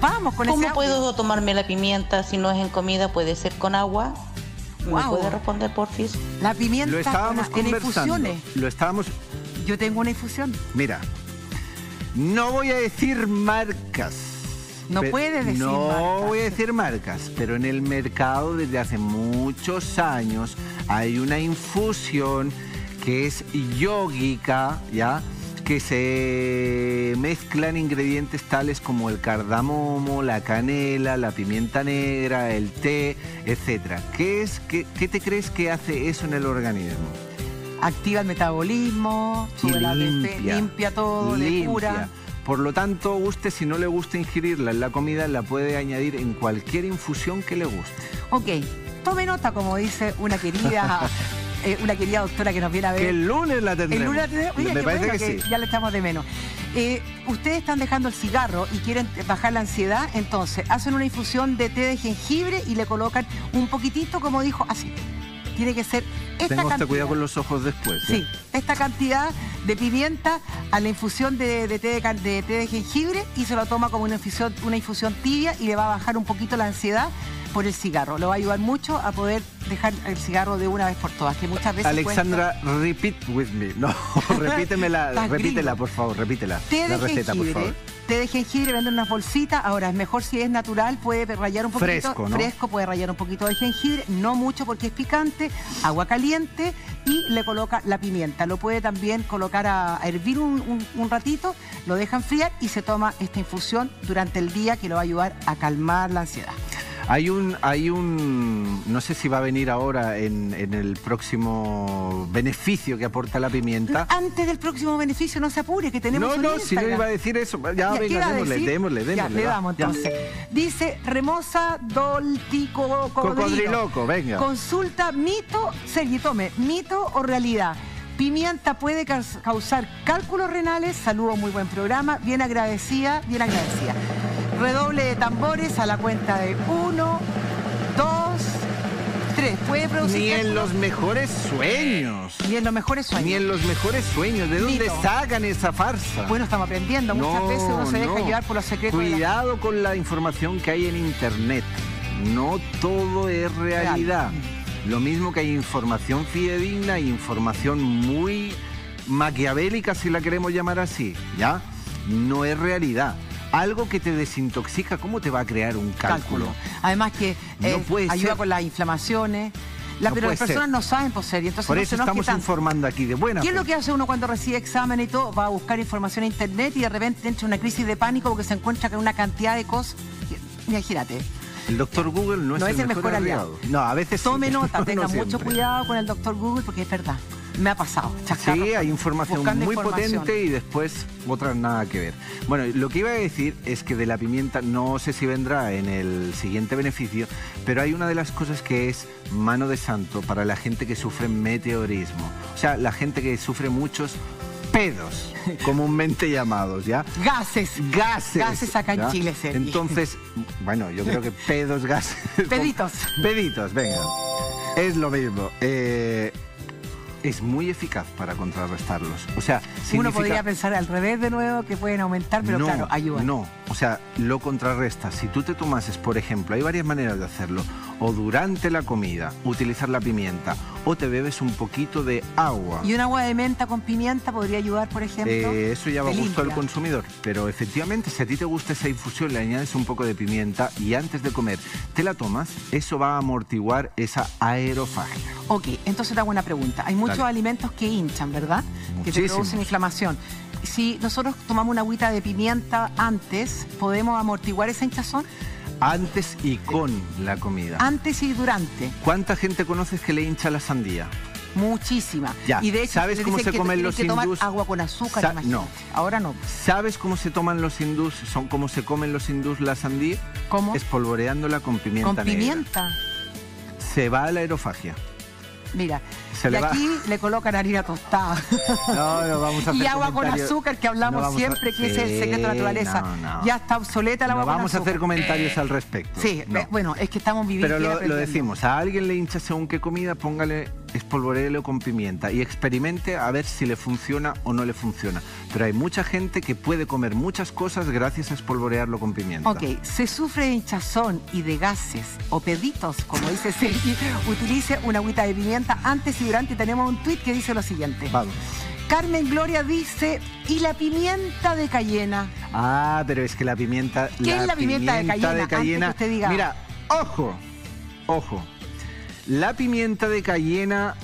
Vamos con ese ¿Cómo audio. puedo tomarme la pimienta si no es en comida? ¿Puede ser con agua? ¿Me Guau. puede responder, porfis? La pimienta Lo estábamos con- en conversando. infusiones. Lo estábamos... Yo tengo una infusión. Mira, no voy a decir marcas. No Pe- puedes decir no marcas. voy a decir marcas, pero en el mercado desde hace muchos años hay una infusión que es yógica, ¿ya? Que se mezclan ingredientes tales como el cardamomo, la canela, la pimienta negra, el té, etcétera. ¿Qué es, qué, qué te crees que hace eso en el organismo? Activa el metabolismo, Y sube la limpia, limpia, limpia todo, depura. limpia. Por lo tanto, usted si no le gusta ingerirla en la comida, la puede añadir en cualquier infusión que le guste. Ok, tome nota, como dice una querida, eh, una querida doctora que nos viene a ver. Que el lunes la tendremos. El lunes la tenemos. Oye, Me qué parece bueno que, sí. ya le echamos de menos. Eh, ustedes están dejando el cigarro y quieren bajar la ansiedad, entonces hacen una infusión de té de jengibre y le colocan un poquitito, como dijo, así. Tiene que ser esta Tenga usted cantidad. cuidado con los ojos después. ¿eh? Sí, esta cantidad de pimienta a la infusión de, de, té de, can- de té de jengibre y se lo toma como una infusión, una infusión tibia y le va a bajar un poquito la ansiedad por el cigarro. Lo va a ayudar mucho a poder dejar el cigarro de una vez por todas, que muchas veces Alexandra, repeat with me. No, repítemela, Estás repítela, gringo. por favor, repítela. Té la de receta, por jengibre, favor. té de jengibre, venden unas bolsitas. Ahora, es mejor si es natural, puede rallar un poquito. Fresco, ¿no? Fresco, puede rallar un poquito de jengibre, no mucho porque es picante, agua caliente y le coloca la pimienta. Lo puede también colocar a, a hervir un, un- un ratito, lo deja enfriar y se toma esta infusión durante el día que lo va a ayudar a calmar la ansiedad. Hay un, hay un, no sé si va a venir ahora en, en el próximo beneficio que aporta la pimienta. Antes del próximo beneficio, no se apure, que tenemos No, un no, si no Instagram. iba a decir eso. Ya, Ya, ¿qué venga, iba a démosle, decir? démosle, démosle. Ya, le va. damos Ya. entonces. Dice Remosa Doltico Cocodriloco, venga. Consulta mito, Sergi, tome, mito o realidad. Pimienta puede caus- causar cálculos renales. Saludos, muy buen programa. Bien agradecida, bien agradecida. Redoble de tambores a la cuenta de uno, dos, tres. Puede producir Ni en cálculos- los mejores sueños. Ni en los mejores sueños. Ni en los mejores sueños. ¿De dónde Mito. sacan esa farsa? Bueno, estamos aprendiendo. Muchas No, veces uno se deja no. llevar por los secretos de la... Cuidado con la información que hay en internet. No todo es realidad. Lo mismo que hay información fidedigna y información muy maquiavélica, si la queremos llamar así, ¿ya? No es realidad. Algo que te desintoxica, ¿cómo te va a crear un cálculo? cálculo. Además que No eh, puede ayuda ser. con las inflamaciones. La, No pero las puede personas ser. no saben poseer y entonces Por no eso se enoje estamos tanto. informando aquí de buena ¿Qué es fe. lo que hace uno cuando recibe examen y todo? Va a buscar información en internet y de repente entra una crisis de pánico porque se encuentra con una cantidad de cosas. que- Imagínate. El doctor Google no, No es, el mejor aliado. No, a veces sí, Tome nota, no tenga mucho siempre. cuidado con el doctor Google porque es verdad. Me ha pasado. chascarro, Sí, hay información buscando muy información. potente y después otras nada que ver. Bueno, lo que iba a decir es que de la pimienta, no sé si vendrá en el siguiente beneficio, pero hay una de las cosas que es mano de santo para la gente que sufre meteorismo. O sea, la gente que sufre muchos pedos, comúnmente llamados, ¿ya? Gases. Gases. Gases acá en ¿ya? Chile, Sergi. Entonces, bueno, yo creo que pedos, gases. Peditos. Peditos, venga. Es lo mismo. Eh, es muy eficaz para contrarrestarlos. O sea, Uno significa... podría pensar al revés de nuevo que pueden aumentar, pero no, claro, ayuda. No, o sea, lo contrarresta. Si tú te tomases, por ejemplo, hay varias maneras de hacerlo. O durante la comida, utilizar la pimienta, o te bebes un poquito de agua. Y un agua de menta con pimienta podría ayudar, por ejemplo. Eh, eso ya va a Te gusto al limpia. consumidor. Pero efectivamente, si a ti te gusta esa infusión, le añades un poco de pimienta y antes de comer te la tomas, eso va a amortiguar esa aerofagia. Ok, entonces te hago una pregunta. Hay muchos Dale. alimentos que hinchan, ¿verdad? Que te Muchísimos. producen inflamación. Si nosotros tomamos una agüita de pimienta antes, ¿podemos amortiguar esa hinchazón? Antes y con la comida. Antes y durante. ¿Cuánta gente conoces que le hincha la sandía? Muchísima. Ya, Y de hecho, ¿sabes te cómo dicen se que comen tienes los que tomar hindús? agua con azúcar, Sa- imagínate. no. Ahora no. ¿Sabes cómo se toman los hindús? Son cómo se comen los hindús la sandía. ¿Cómo? Espolvoreándola con pimienta Con negra. pimienta. Se va a la aerofagia. Mira, Se y le va. aquí le colocan harina tostada. No, no vamos a hacer Y agua con comentarios. azúcar, que hablamos No vamos siempre, a- que es el Sí, secreto de la naturaleza. no, no. Ya está obsoleta el agua No con vamos a azúcar. hacer comentarios al respecto. Sí, No. eh, bueno, es que estamos viviendo. Pero y lo, lo aprendiendo. decimos, a alguien le hincha según qué comida, póngale espolvoreelo con pimienta y experimente a ver si le funciona o no le funciona. Pero hay mucha gente que puede comer muchas cosas gracias a espolvorearlo con pimienta. Ok, se sufre de hinchazón y de gases o peditos, como dice Sergi, utilice una agüita de pimienta antes y durante. Tenemos un tuit que dice lo siguiente. Vamos. Carmen Gloria dice, ¿y la pimienta de cayena? Ah, pero es que la pimienta... ¿Qué es la pimienta de cayena? Antes que usted diga. Mira, ojo, ojo. La pimienta de cayena...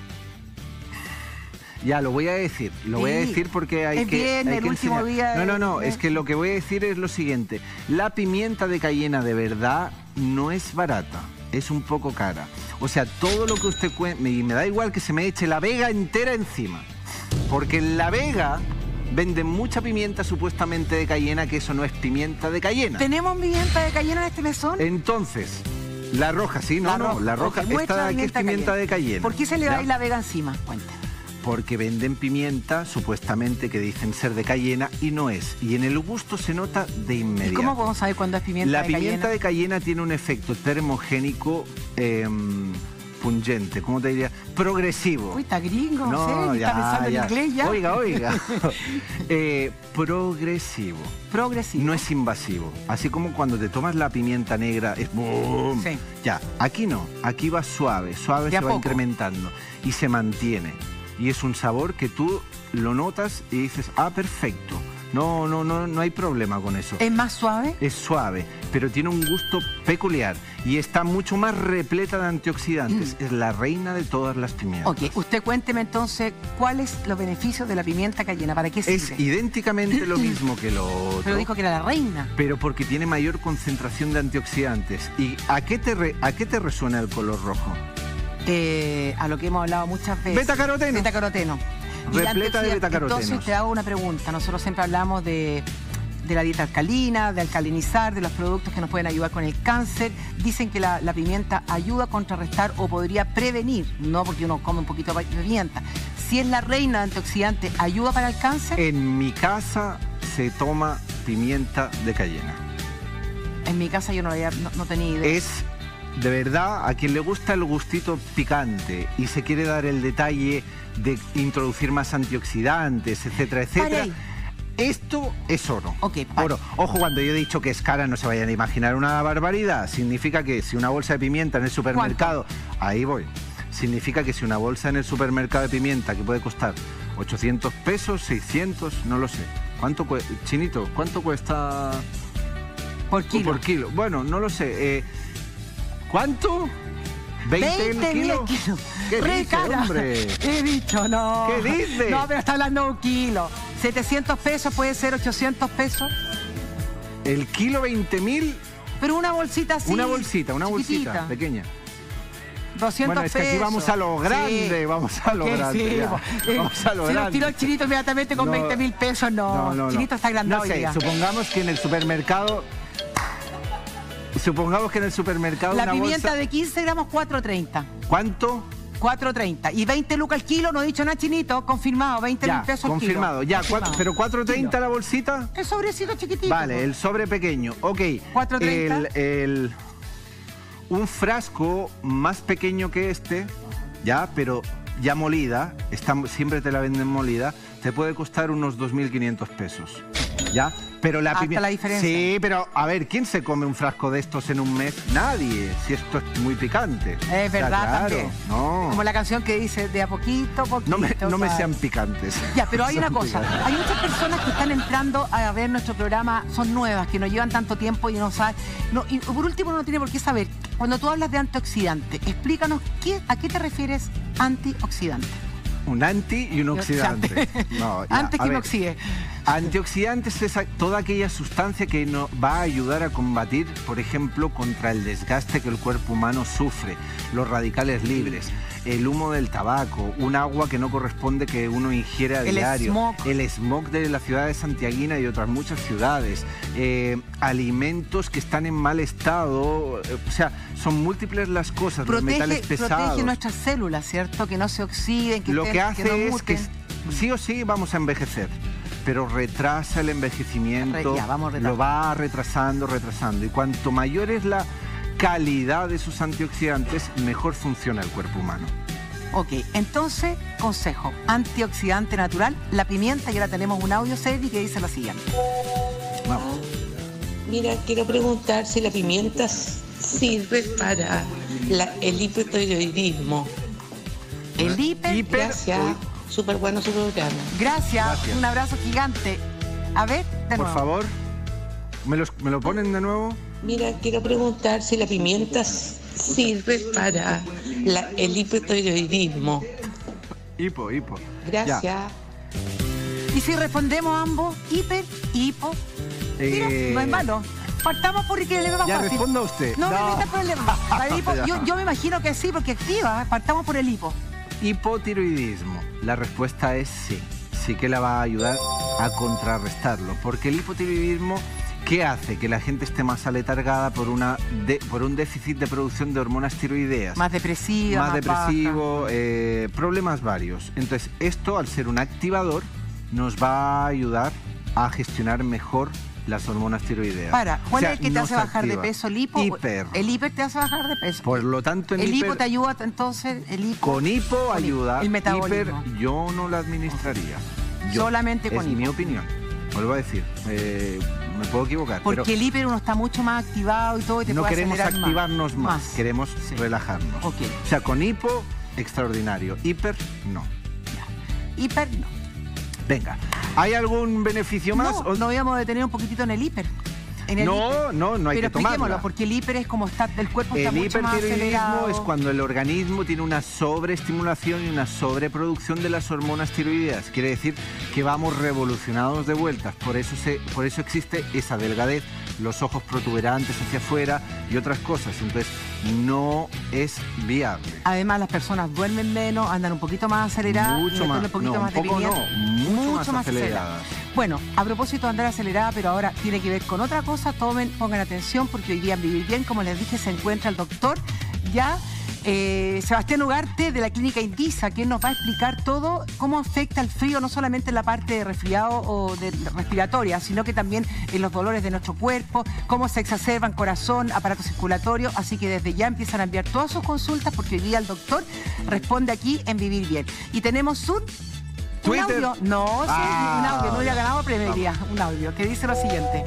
Ya, lo voy a decir, lo voy a Sí, decir porque hay es que... viernes, hay el que último enseñar. día de- No, no, no, de- es que lo que voy a decir es lo siguiente. La pimienta de cayena de verdad no es barata, es un poco cara. O sea, todo lo que usted cuente, y me da igual que se me eche la vega entera encima. Porque en la Vega venden mucha pimienta supuestamente de cayena, que eso no es pimienta de cayena. ¿Tenemos pimienta de cayena en este mesón? Entonces, la roja, sí, no, no, la roja, Ok, muestra esta la de aquí es pimienta de cayena. ¿Por qué se le va ¿Ya? a ir la vega encima? Cuente. Porque venden pimienta supuestamente que dicen ser de cayena y no es. Y en el gusto se nota de inmediato. ¿Y cómo podemos saber cuándo es pimienta La de pimienta cayena? de cayena tiene un efecto termogénico eh, pungente, ¿cómo te diría? Progresivo. Uy, está gringo, No, no sé, ya, está pensando ya. en inglés ya. Oiga, oiga. Eh, progresivo. Progresivo. No es invasivo. Así como cuando te tomas la pimienta negra, es boom. Sí. Ya, aquí no. Aquí va suave, suave, De se a va poco. incrementando. Y se mantiene. Y es un sabor que tú lo notas y dices, ah, perfecto. No, no, no, no hay problema con eso. ¿Es más suave? Es suave, pero tiene un gusto peculiar y está mucho más repleta de antioxidantes. Es la reina de todas las pimientas. Ok, usted cuénteme entonces cuáles los beneficios de la pimienta cayena, ¿para qué Es sirve? idénticamente lo mismo que lo otro. Pero dijo que era la reina. Pero porque tiene mayor concentración de antioxidantes. ¿Y a qué te, re- a qué te resuena el color rojo? Eh, a lo que hemos hablado muchas veces. Betacaroteno. Betacaroteno. Y Repleta de antioxidantes. betacarotenos. Entonces te hago una pregunta. Nosotros siempre hablamos de, de la dieta alcalina, de alcalinizar, de los productos que nos pueden ayudar con el cáncer. Dicen que la, la pimienta ayuda a contrarrestar o podría prevenir, no porque uno come un poquito de pimienta. Si es la reina de antioxidantes, ¿ayuda para el cáncer? En mi casa se toma pimienta de cayena. En mi casa yo no, había- no, no tenía idea. Es, de verdad, a quien le gusta el gustito picante y se quiere dar el detalle de introducir más antioxidantes, etcétera, etcétera. Pare ahí. Esto es oro. Ok, pare. Oro. Ojo, cuando yo he dicho que es cara, no se vayan a imaginar una barbaridad. Significa que si una bolsa de pimienta en el supermercado... Ahí voy. Significa que si una bolsa en el supermercado de pimienta, que puede costar ochocientos pesos, seiscientos, no lo sé. ¿Cuánto cuesta? Chinito, ¿cuánto cuesta Por kilo. por kilo? Bueno, no lo sé. Eh, ¿Cuánto? ¿veinte el mil kilo? kilos. ¿Qué Re dice, cara. hombre? He dicho, no. ¿Qué dice? No, pero está hablando de un kilo. setecientos pesos puede ser ochocientos pesos. El kilo veinte mil, Pero una bolsita así. una bolsita, una chiquitita. bolsita pequeña. doscientos Bueno, es que aquí pesos. vamos a lo grande, Sí. vamos a lo Que grande. sí, ya. po. Eh, Vamos a lo Se nos grande. tiró el chinito inmediatamente con No. veinte mil pesos. No, chinito está agrandado No hoy sé, día. supongamos que en el supermercado... Supongamos que en el supermercado La una pimienta bolsa... de quince gramos, cuatro treinta. ¿Cuánto? cuatro treinta. Y veinte lucas el kilo, no he dicho nada, chinito. Confirmado, veinte mil Ya, pesos confirmado. el kilo. Ya, Confirmado. cuatro- pero cuatro treinta Kilo. la bolsita. El sobrecito chiquitito. Vale, el sobre pequeño. Ok. cuatro treinta. El, el- un frasco más pequeño que este, ya, pero ya molida, está, siempre te la venden molida, te puede costar unos dos mil quinientos pesos. ¿Ya? Pero la Hasta pimienta... la diferencia. Sí, pero a ver, ¿quién se come un frasco de estos en un mes? Nadie, si esto es muy picante. Es verdad, Está claro, también. No, Como la canción que dice, de a poquito, poquito. no me, no me ¿sabes? sean picantes. Ya, pero hay una Sean cosa. picantes. Hay muchas personas que están entrando a ver nuestro programa, son nuevas, que no llevan tanto tiempo y no saben. No, y por último, no tiene por qué saber. Cuando tú hablas de antioxidante, explícanos qué, a qué te refieres antioxidante. Un anti y un oxidante. No, ya, Antes a que me ver. oxide. Antioxidantes es a- toda aquella sustancia que no, va a ayudar a combatir, por ejemplo, contra el desgaste que el cuerpo humano sufre, los radicales libres, el humo del tabaco, un agua que no corresponde que uno ingiere a El diario, smog. el smog de la ciudad de Santiaguina y otras muchas ciudades, eh, alimentos que están en mal estado, eh, o sea, son múltiples las cosas, los Protege, metales pesados. protege nuestras células, ¿cierto? Que no se oxiden, que, Lo estén- que hace que no es que muten. sí o sí vamos a envejecer, pero retrasa el envejecimiento, Re- ya, vamos retrasando. lo va retrasando, retrasando. Y cuanto mayor es la calidad de sus antioxidantes, mejor funciona el cuerpo humano. Ok, entonces, consejo, antioxidante natural, la pimienta, y ahora tenemos un audio, Sergi, que dice lo siguiente. Vamos. Mira, quiero preguntar si la pimienta sirve para la- el hipotiroidismo. El hiper, Hiper- Gracias. Uy. Súper bueno su programa. gracias, Gracias. un abrazo gigante. A ver, de Por nuevo. favor, ¿me, los- ¿me lo ponen de nuevo? Mira, quiero preguntar si la pimienta sirve para la- el hipotiroidismo. Hipo, hipo. Gracias. Ya. Y si respondemos ambos, hiper, hipo, mira, Eh, no es malo. Partamos por el que le ve más Ya, fácil. responda usted. No, No. me meta problema. La del hipo, Ya. yo, yo me imagino que sí, porque activa. ¿eh? Partamos por el hipo. Hipotiroidismo. La respuesta es sí. Sí que la va a ayudar a contrarrestarlo. Porque el hipotiroidismo, ¿qué hace? Que la gente esté más aletargada por, una de- por un déficit de producción de hormonas tiroideas. Más depresiva, Más más baja. depresivo, eh, problemas varios. Entonces, esto, al ser un activador, nos va a ayudar a gestionar mejor las hormonas tiroideas. Para, ¿cuál O sea, es el que te nos hace bajar de activa. peso? ¿El hipo? Hiper. El hiper te hace bajar de peso. Por lo tanto, en el hipo hiper- te ayuda, entonces, el hipo. Con hipo Con ayuda. el metabolismo. Hiper yo no la administraría. Yo. Solamente con Es hipo. mi opinión. Vuelvo a decir, eh, me puedo equivocar. Porque pero el hiper uno está mucho más activado y todo y te no puede queremos acelerar más. activarnos más, queremos Sí. relajarnos. Ok. O sea, con hipo, extraordinario. Hiper, no. Hiper, no. Venga, ¿hay algún beneficio más? No, O- no íbamos a detener un poquitito en el hiper. En el No, hiper. no, no hay Pero que tomarla. expliquémoslo, porque el hiper es como está, el cuerpo está El mucho más hipertiroidismo acelerado. es cuando el organismo tiene una sobreestimulación y una sobreproducción de las hormonas tiroideas. Quiere decir que vamos revolucionados de vueltas. Por eso, se, por eso existe esa delgadez, los ojos protuberantes hacia afuera y otras cosas. Entonces, no es viable. Además, las personas duermen menos, andan un poquito más aceleradas. Mucho y meterle más, un poquito no, más un de poco pimienta. no, mucho más aceleradas. Bueno, a propósito de andar acelerada, pero ahora tiene que ver con otra cosa, tomen, pongan atención, porque hoy día en Vivir Bien, como les dije, se encuentra el doctor ya eh, Sebastián Ugarte de la clínica Indisa, que nos va a explicar todo cómo afecta el frío, no solamente en la parte de resfriado o de respiratoria, sino que también en los dolores de nuestro cuerpo, cómo se exacerban corazón, aparato circulatorio. Así que desde ya empiezan a enviar todas sus consultas, porque hoy día el doctor responde aquí en Vivir Bien. Y tenemos un... ¿Un Twitter. audio? No, sí, Ah, un audio, no había ya. ganado premio hoy día, un audio, que dice lo siguiente.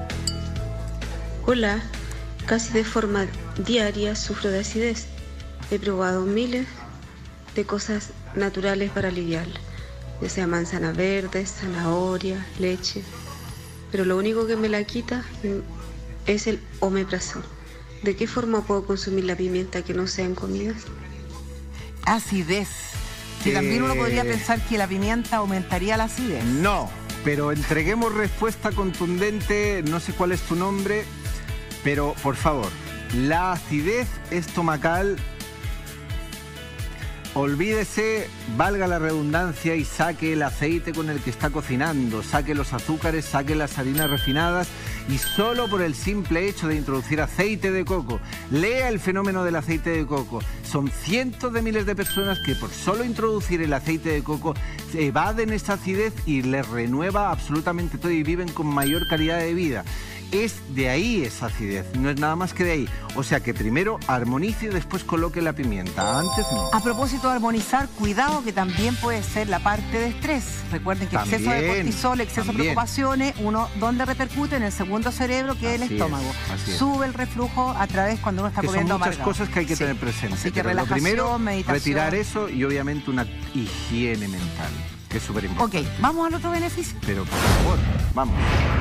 Hola, casi de forma diaria sufro de acidez. He probado miles de cosas naturales para aliviarla, ya sea manzana verde, zanahoria, leche, pero lo único que me la quita mm, es el omeprazol. ¿De qué forma puedo consumir la pimienta que no sea en comidas? Acidez. Que también uno Eh. podría pensar que la pimienta aumentaría la acidez. No, pero entreguemos respuesta contundente. No sé cuál es tu nombre, pero por favor, la acidez estomacal, olvídese, valga la redundancia, y saque el aceite con el que está cocinando, saque los azúcares, saque las harinas refinadas, y solo por el simple hecho de introducir aceite de coco, lea el fenómeno del aceite de coco. Son cientos de miles de personas que por solo introducir el aceite de coco evaden esta acidez y les renueva absolutamente todo y viven con mayor calidad de vida. Es de ahí esa acidez, no es nada más que de ahí. O sea que primero armonice y después coloque la pimienta, antes no. A propósito de armonizar, cuidado que también puede ser la parte de estrés. Recuerden que exceso de También, cortisol, exceso de también. preocupaciones, uno, ¿dónde repercute? En el segundo cerebro, que es Así el estómago. es, así es. Sube el reflujo a través cuando uno está Que son comiendo muchas amargado. cosas que hay que Sí. tener presente. Así que pero lo relajación, primero, meditación. retirar eso y obviamente una higiene mental, que es súper Ok, importante. vamos al otro beneficio. Pero por favor, vamos.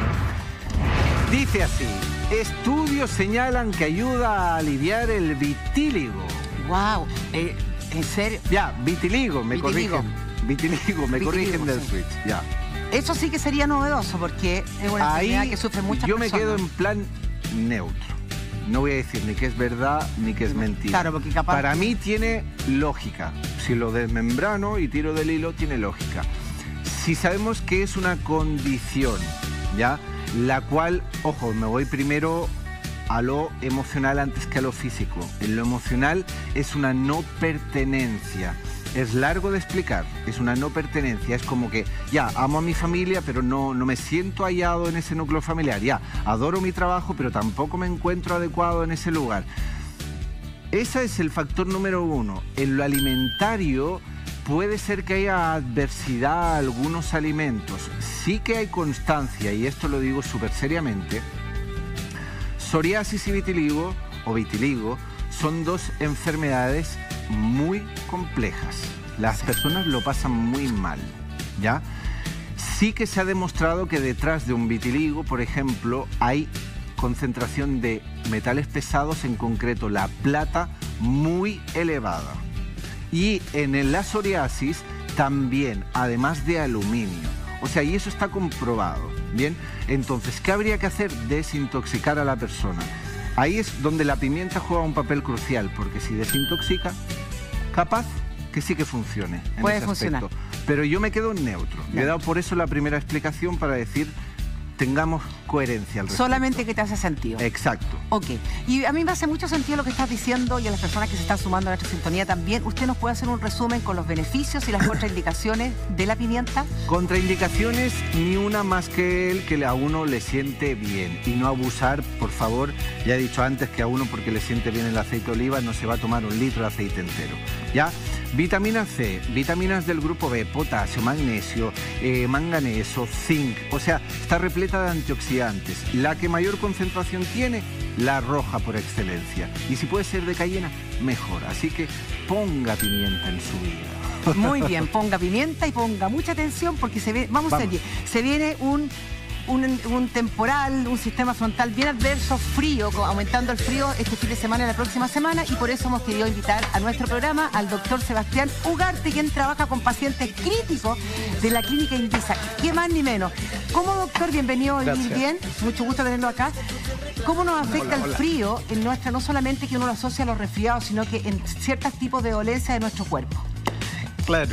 Dice así, estudios señalan que ayuda a aliviar el vitíligo. Wow, eh, en serio. Ya, vitiligo, me Vitiligo. corrigen. Vitiligo, me Vitiligo, corrigen del sí. switch, ya. Eso sí que sería novedoso porque es una Ahí enfermedad que sufre muchas yo me personas. quedo en plan neutro. No voy a decir ni que es verdad ni que es mentira. Claro, porque capaz... Para mí tiene lógica. Si lo desmembrano y tiro del hilo, tiene lógica. Si sabemos que es una condición, ¿ya? La cual, ojo, me voy primero a lo emocional antes que a lo físico. En lo emocional es una no pertenencia. Es largo de explicar, es una no pertenencia, es como que ya, amo a mi familia, pero no, no me siento hallado en ese núcleo familiar, ya, adoro mi trabajo, pero tampoco me encuentro adecuado en ese lugar. Ese es el factor número uno. En lo alimentario puede ser que haya adversidad a algunos alimentos, sí que hay constancia, y esto lo digo súper seriamente, psoriasis y vitiligo, o vitiligo, son dos enfermedades muy complejas. Las personas lo pasan muy mal, ¿ya? Sí que se ha demostrado que detrás de un vitiligo, por ejemplo, hay concentración de metales pesados, en concreto la plata, muy elevada. Y en la psoriasis también, además de aluminio. O sea, y eso está comprobado, ¿bien? Entonces, ¿qué habría que hacer? Desintoxicar a la persona. Ahí es donde la pimienta juega un papel crucial, porque si desintoxica, capaz que sí que funcione en Puede ese funcionar. aspecto. Pero yo me quedo en neutro. Le he dado por eso la primera explicación para decir, tengamos coherencia al respecto. Solamente que te hace sentido. Exacto. Ok. Y a mí me hace mucho sentido lo que estás diciendo y a las personas que se están sumando a nuestra sintonía también. ¿Usted nos puede hacer un resumen con los beneficios y las contraindicaciones de la pimienta? Contraindicaciones, ni una más que el que a uno le siente bien. Y no abusar, por favor. Ya he dicho antes que a uno, porque le siente bien el aceite de oliva, no se va a tomar un litro de aceite entero. ¿Ya? Vitamina C, vitaminas del grupo B, potasio, magnesio, eh, manganeso, zinc. O sea, está repleta de antioxidantes. La que mayor concentración tiene, la roja por excelencia. Y si puede ser de cayena, mejor. Así que ponga pimienta en su vida. Muy bien, ponga pimienta y ponga mucha atención porque se ve, vamos, Vamos. a ver, se viene un, un, un temporal, un sistema frontal bien adverso, frío, co- aumentando el frío este fin de semana y la próxima semana, y por eso hemos querido invitar a nuestro programa al doctor Sebastián Ugarte, quien trabaja con pacientes críticos de la clínica Indisa. ¿Qué más ni menos? ¿Cómo, doctor? Bienvenido a Vivir Bien, mucho gusto tenerlo acá. ¿Cómo nos afecta el frío en nuestra, no solamente que uno lo asocia a los resfriados, sino que en ciertos tipos de dolencias de nuestro cuerpo? Claro,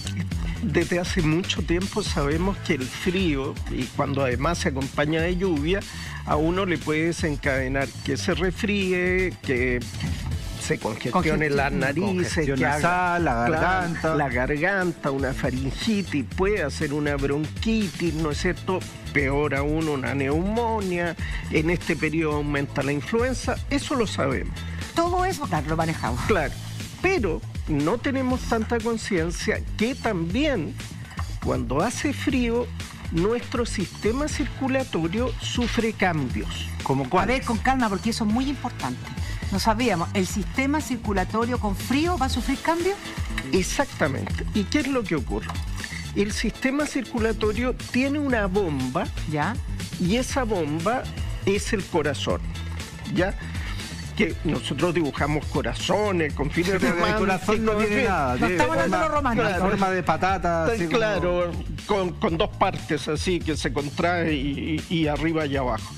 desde hace mucho tiempo sabemos que el frío, y cuando además se acompaña de lluvia, a uno le puede desencadenar que se resfríe, que se congestione Congestión- las narices, congestión que nasal, la claro, garganta. la garganta, una faringitis, puede hacer una bronquitis, ¿no es cierto? Peor aún, una neumonía. En este periodo aumenta la influenza, eso lo sabemos. Todo eso, claro, lo manejamos. Claro, pero no tenemos tanta conciencia que también cuando hace frío nuestro sistema circulatorio sufre cambios. ¿Como A cuál? ver, con calma, porque eso es muy importante. No sabíamos, ¿el sistema circulatorio con frío va a sufrir cambios? Exactamente. ¿Y qué es lo que ocurre? El sistema circulatorio tiene una bomba ¿Ya? y esa bomba es el corazón, ¿ya? Que nosotros dibujamos corazones con fines Pero el corazón no románticos, tiene en fin. nada. No tiene estamos hablando de forma- lo romántico. claro, forma de patata. así como- Claro, con, con dos partes así que se contrae y, y arriba y abajo.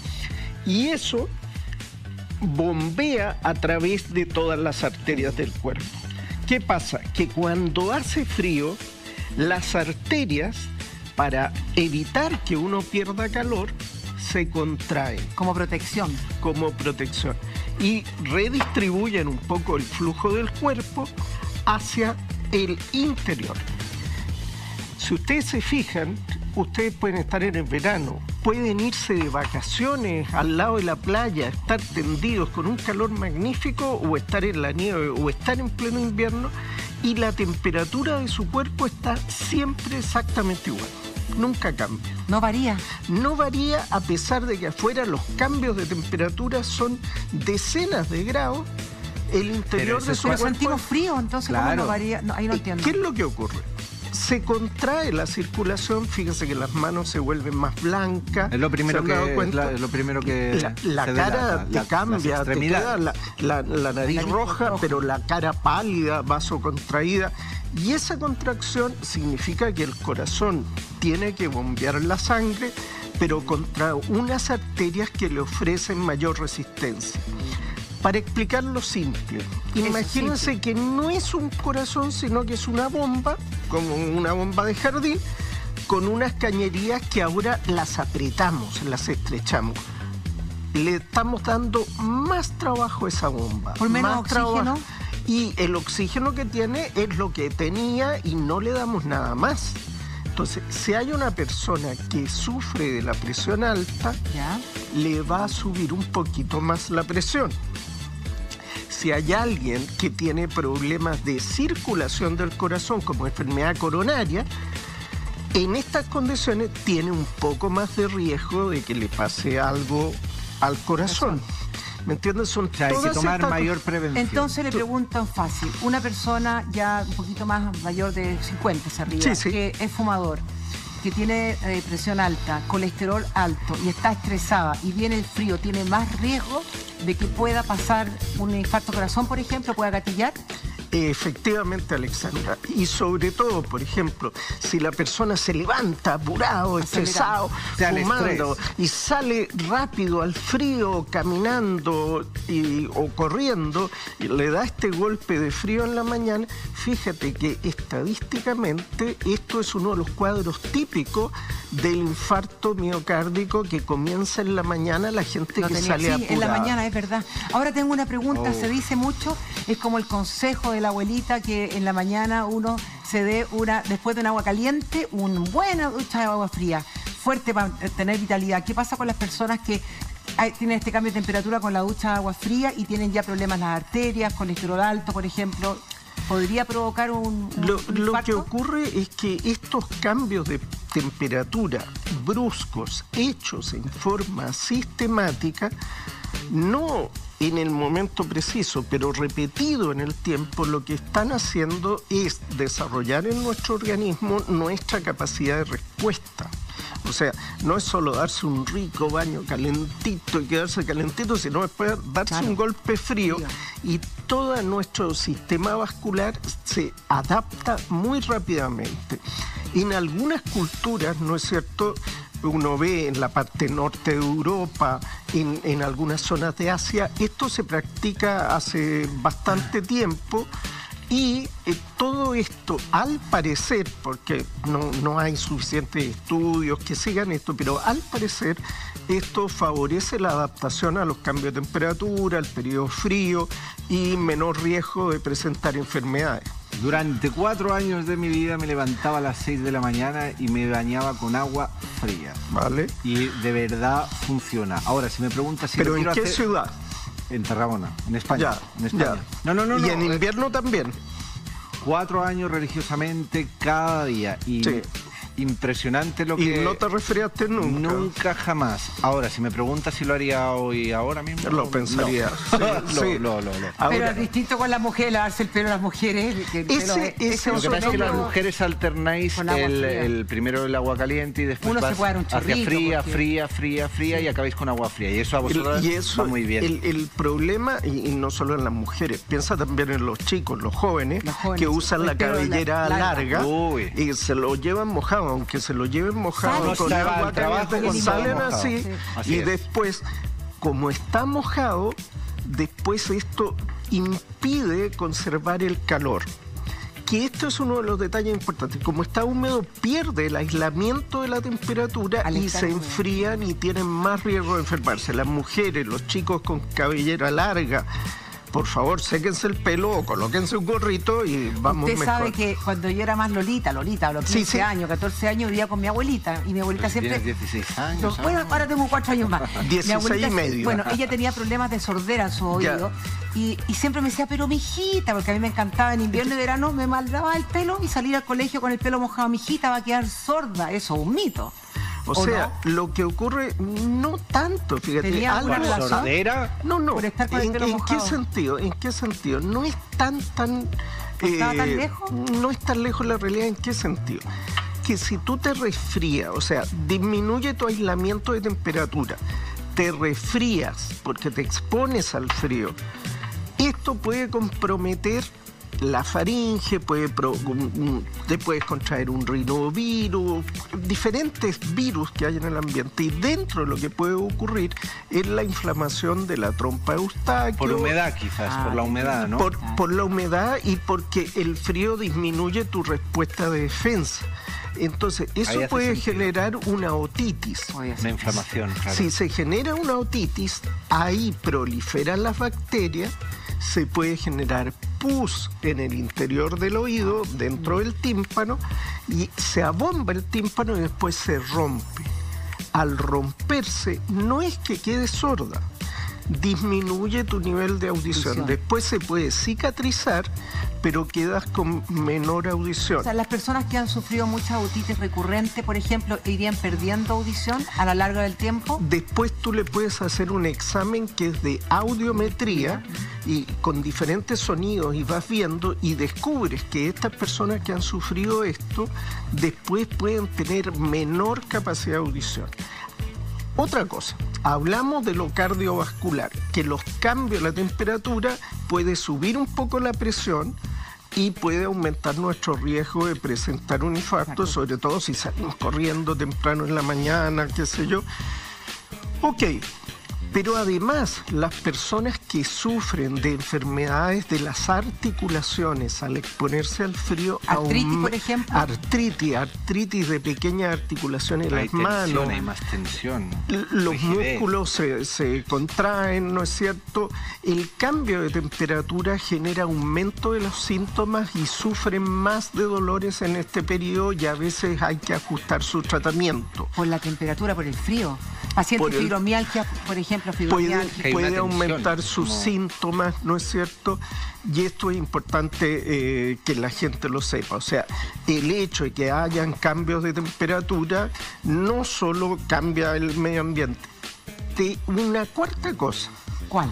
Y eso bombea a través de todas las arterias del cuerpo. ¿Qué pasa? Que cuando hace frío, las arterias, para evitar que uno pierda calor, se contraen Como protección. como protección y redistribuyen un poco el flujo del cuerpo hacia el interior. Si ustedes se fijan, ustedes pueden estar en el verano, pueden irse de vacaciones al lado de la playa, estar tendidos con un calor magnífico, o estar en la nieve, o estar en pleno invierno, y la temperatura de su cuerpo está siempre exactamente igual, nunca cambia. No varía. No varía, a pesar de que afuera los cambios de temperatura son decenas de grados, el interior eso de es su Pero cuerpo... sentimos frío, entonces ¿cómo Claro. no varía? No, ahí no ¿Y entiendo. ¿Qué es lo que ocurre? se contrae la circulación, fíjense que las manos se vuelven más blancas. Es lo primero, que, es la, es lo primero que la, la se cara delata, te la, cambia, te queda la, la, la nariz, nariz roja, roja, pero la cara pálida, vasocontraída. Y esa contracción significa que el corazón tiene que bombear la sangre, pero contra unas arterias que le ofrecen mayor resistencia. Para explicarlo simple, imagínense que no es un corazón, sino que es una bomba, como una bomba de jardín, con unas cañerías que ahora las apretamos, las estrechamos. Le estamos dando más trabajo a esa bomba. ¿Por menos más oxígeno? Trabajo. Y el oxígeno que tiene es lo que tenía y no le damos nada más. Entonces, si hay una persona que sufre de la presión alta, ¿ya? Le va a subir un poquito más la presión. Si hay alguien que tiene problemas de circulación del corazón, como enfermedad coronaria, en estas condiciones tiene un poco más de riesgo de que le pase algo al corazón. ¿Me entiendes? Son o sea, hay que tomar estas... mayor prevención. Entonces le preguntan fácil, una persona ya un poquito más mayor de cincuenta hacia arriba, sí, sí. que es fumador, que tiene eh, presión alta, colesterol alto y está estresada y viene el frío, ¿tiene más riesgo de que pueda pasar un infarto corazón, por ejemplo, pueda gatillar? Efectivamente, Alexandra. Y sobre todo, por ejemplo, si la persona se levanta apurado, estresado, fumando y sale rápido al frío, caminando y, o corriendo, y le da este golpe de frío en la mañana, fíjate que estadísticamente esto es uno de los cuadros típicos del infarto miocárdico que comienza en la mañana la gente Lo que tenía, sale sí, apurada. en la mañana, es verdad. Ahora tengo una pregunta, Oh. se dice mucho, es como el consejo de la abuelita que en la mañana uno se dé una, después de un agua caliente, una buena ducha de agua fría, fuerte para tener vitalidad. ¿Qué pasa con las personas que hay, tienen este cambio de temperatura con la ducha de agua fría y tienen ya problemas en las arterias, colesterol alto, por ejemplo? ¿Podría provocar un, un, lo, un lo infarto? que ocurre es que estos cambios de temperatura bruscos hechos en forma sistemática, no en el momento preciso, pero repetido en el tiempo, lo que están haciendo es desarrollar en nuestro organismo nuestra capacidad de respuesta. O sea, no es solo darse un rico baño calentito y quedarse calentito, sino después darse Claro. un golpe frío y todo nuestro sistema vascular se adapta muy rápidamente. En algunas culturas, ¿no es cierto?, uno ve en la parte norte de Europa, en, en algunas zonas de Asia, esto se practica hace bastante tiempo. Y eh, todo esto, al parecer, porque no, no hay suficientes estudios que sigan esto, pero al parecer esto favorece la adaptación a los cambios de temperatura, al periodo frío y menor riesgo de presentar enfermedades. Durante cuatro años de mi vida me levantaba a las seis de la mañana y me bañaba con agua fría. ¿Vale? Y de verdad funciona. Ahora, si me preguntas si ¿Pero lo en quiero qué hacer... ciudad? En Tarragona, en España. Ya, en España. ya. No, no, no, ¿Y no. en invierno también? Cuatro años religiosamente cada día. Y Sí. impresionante lo que... ¿Y no te resfriaste nunca? Nunca jamás. Ahora, si me preguntas si lo haría hoy, ahora mismo... Lo pensaría. No. Sí, Lo- sí. lo- lo- lo. Pero Ahora, es distinto con las mujeres, lavarse el pelo a las mujeres. Que el Ese- pelo es- ese ese Lo que es pasa es que otro- las mujeres alternáis con agua el, fría. el primero el agua caliente y después Uno se vas puede dar un hacia chorrito, fría, porque- fría, fría, fría y acabáis con agua fría. Y eso a vosotros y eso, va muy bien. El, el problema, y, y no solo en las mujeres, piensa también en los chicos, los jóvenes, Los jóvenes, que usan el la pelo cabellera larga. larga, Uy. y se lo llevan mojado, aunque se lo lleven mojado Sale. con No se va agua al trabajo caliente, con salen mojado. así, Sí. Así y es. después, como está mojado, después esto impide conservar el calor. Que esto es uno de los detalles importantes. Como está húmedo, pierde el aislamiento de la temperatura Al y estar se húmedo. enfrían y tienen más riesgo de enfermarse. Las mujeres, los chicos con cabellera larga, por favor, séquense el pelo o colóquense un gorrito y vamos Usted mejor. sabe que cuando yo era más Lolita, Lolita, a los Sí, quince sí. años, catorce años, vivía con mi abuelita. Y mi abuelita Pero si siempre... tienes dieciséis años. No, ¿sabes? bueno, ahora tengo cuatro años más. Mi dieciséis abuelita- y medio. Bueno, ella tenía problemas de sordera en su Ya. oído. Y, y siempre me decía, pero mijita, porque a mí me encantaba en invierno y verano, me maldaba el pelo y salir al colegio con el pelo mojado. Mijita va a quedar sorda. Eso es un mito. O ¿O sea, lo que ocurre no tanto, fíjate, ¿Tenía algo alguna ¿Por relación? sordera? No, no. Por estar con el ¿En, pelo en qué mojado. sentido? ¿En qué sentido? No es tan tan ¿No estaba tan Eh, lejos? No es tan lejos la realidad. ¿En qué sentido? Que si tú te resfrías, o sea, disminuye tu aislamiento de temperatura, te resfrías porque te expones al frío, esto puede comprometer la faringe, puede pro, te puedes contraer un rinovirus, diferentes virus que hay en el ambiente, y dentro de lo que puede ocurrir es la inflamación de la trompa de Eustaquio. Por humedad quizás, Ah, por la humedad, ¿no? Por, por la humedad y porque el frío disminuye tu respuesta de defensa. Entonces, Ahí eso hace puede sentido. generar una otitis. Oye, Una inflamación, claro. Si se genera una otitis, ahí proliferan las bacterias, se puede generar pus en el interior del oído, dentro del tímpano, y se abomba el tímpano y después se rompe. Al romperse, no es que quede sorda, disminuye tu nivel de audición. Audición. Después se puede cicatrizar, pero quedas con menor audición. O sea, las personas que han sufrido mucha otitis recurrente, por ejemplo, irían perdiendo audición a lo largo del tiempo. Después tú le puedes hacer un examen que es de audiometría y con diferentes sonidos, y vas viendo y descubres que estas personas que han sufrido esto después pueden tener menor capacidad de audición. Otra cosa, hablamos de lo cardiovascular, que los cambios de la temperatura puede subir un poco la presión y puede aumentar nuestro riesgo de presentar un infarto, sobre todo si salimos corriendo temprano en la mañana, qué sé yo. Ok, pero además las personas que sufren de enfermedades de las articulaciones al exponerse al frío... Artritis, aum- por ejemplo. Artritis, artritis de pequeñas articulaciones en Hay las manos. tensión, hay más tensión. L- Los rigidez. músculos se, se contraen, ¿no es cierto? El cambio de temperatura genera aumento de los síntomas y sufren más de dolores en este periodo, y a veces hay que ajustar su tratamiento. Por la temperatura, por el frío. Pacientes Por el- fibromialgia, por ejemplo, Puede, fibromialgia. Que hay una puede tensión, aumentar sus como- síntomas, ¿no es cierto? Y esto es importante eh, que la gente lo sepa. O sea, el hecho de que hayan cambios de temperatura no solo cambia el medio ambiente. De una cuarta cosa. ¿Cuál?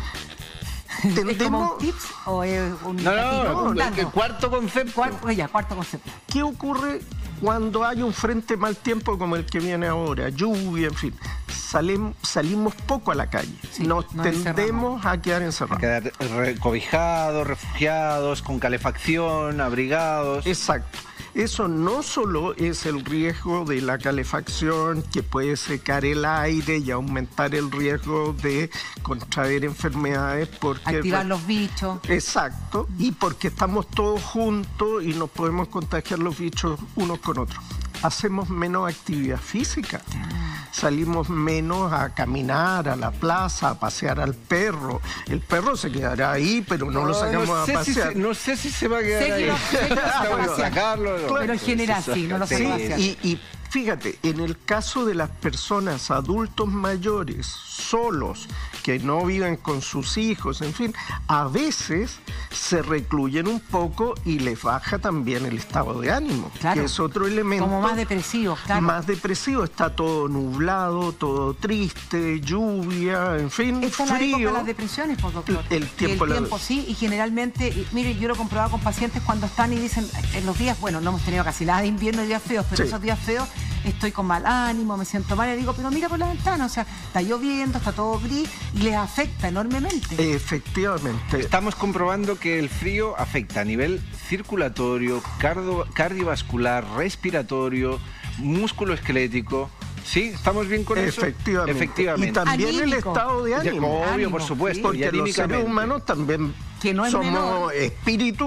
¿Es como Tendemos- un tips o es un No, no, indicativo? no, Un dato. el cuarto concepto. Cuarto, ya, cuarto concepto. ¿Qué ocurre cuando hay un frente mal tiempo como el que viene ahora? Lluvia, en fin. Salim- salimos poco a la calle. Sí, nos nos tendemos a quedar encerrados. Quedar recobijados, refugiados, con calefacción, abrigados. Exacto. Eso no solo es el riesgo de la calefacción, que puede secar el aire y aumentar el riesgo de contraer enfermedades porque... Activar los bichos. Exacto, y porque estamos todos juntos y nos podemos contagiar los bichos unos con otros. Hacemos menos actividad física, salimos menos a caminar a la plaza, a pasear al perro. El perro se quedará ahí, pero no lo sacamos no sé a si pasear. se, no sé si se va a quedar Sé que ahí. lo- sé que lo saca a Tengo que pasear. sacarlo. Pero en general sí, no lo Sí, saca a pasear. Y, y fíjate, en el caso de las personas adultos mayores, solos, que no viven con sus hijos, en fin, a veces se recluyen un poco y les baja también el estado de ánimo, Claro. que es otro elemento. Como más depresivos, claro. Más depresivo, está todo nublado, todo triste, lluvia, en fin, Esta es la época de frío. las depresiones, pues, doctor. El tiempo, Y el la- tiempo, sí, y generalmente, y, mire, yo lo he comprobado con pacientes cuando están y dicen, en los días, bueno, no hemos tenido casi nada de invierno y días feos, pero Sí. esos días feos estoy con mal ánimo, me siento mal, y digo, pero mira por la ventana, o sea, está lloviendo, está todo gris, y les afecta enormemente. Efectivamente. Estamos comprobando que el frío afecta a nivel circulatorio, cardio- cardiovascular, respiratorio, músculo esquelético. ¿Sí? ¿Estamos bien con eso? Efectivamente. Efectivamente. Y también el Anímico. estado de ánimo. Obvio, Ánimo, por supuesto. sí. Porque y los seres anímicamente. humanos también Que no es somos menor. espíritu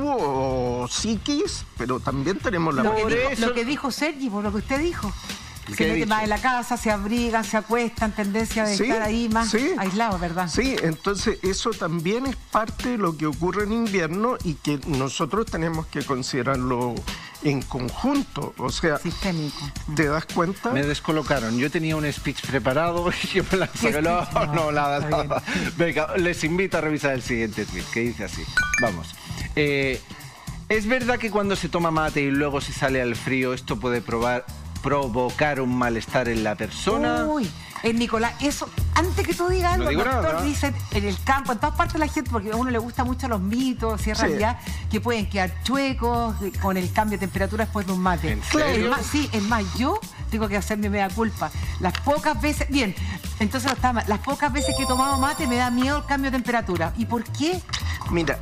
o psiquis, pero también tenemos la... Lo que, Por dijo, eso- lo que dijo Sergi, por lo que usted dijo. ¿Qué Se he meten dicho? más en la casa, se abrigan, se acuestan, tendencia de Sí, estar ahí más sí. aislados, ¿verdad? Sí, entonces eso también es parte de lo que ocurre en invierno y que nosotros tenemos que considerarlo en conjunto. O sea, Sistémico. ¿te das cuenta? Me descolocaron. Yo tenía un speech preparado y yo me la ¿Qué saqué. No, speech? no, No, nada, está bien. nada. Venga, les invito a revisar el siguiente tweet, que dice así. Vamos. Eh, ¿Es verdad que cuando se toma mate y luego se sale al frío, esto puede probar, provocar un malestar en la persona? Uy, En Nicolás, eso, antes que tú digas algo, No digo doctor, nada. dicen en el campo, en todas partes la gente, porque a uno le gustan mucho los mitos, si es Sí. realidad, que pueden quedar chuecos con el cambio de temperatura después de un mate. ¿En serio? Es más, sí, es más, yo tengo que hacer mi media culpa. Las pocas veces, bien, entonces no está mal, las pocas veces que he tomado mate me da miedo el cambio de temperatura. ¿Y por qué? Mira,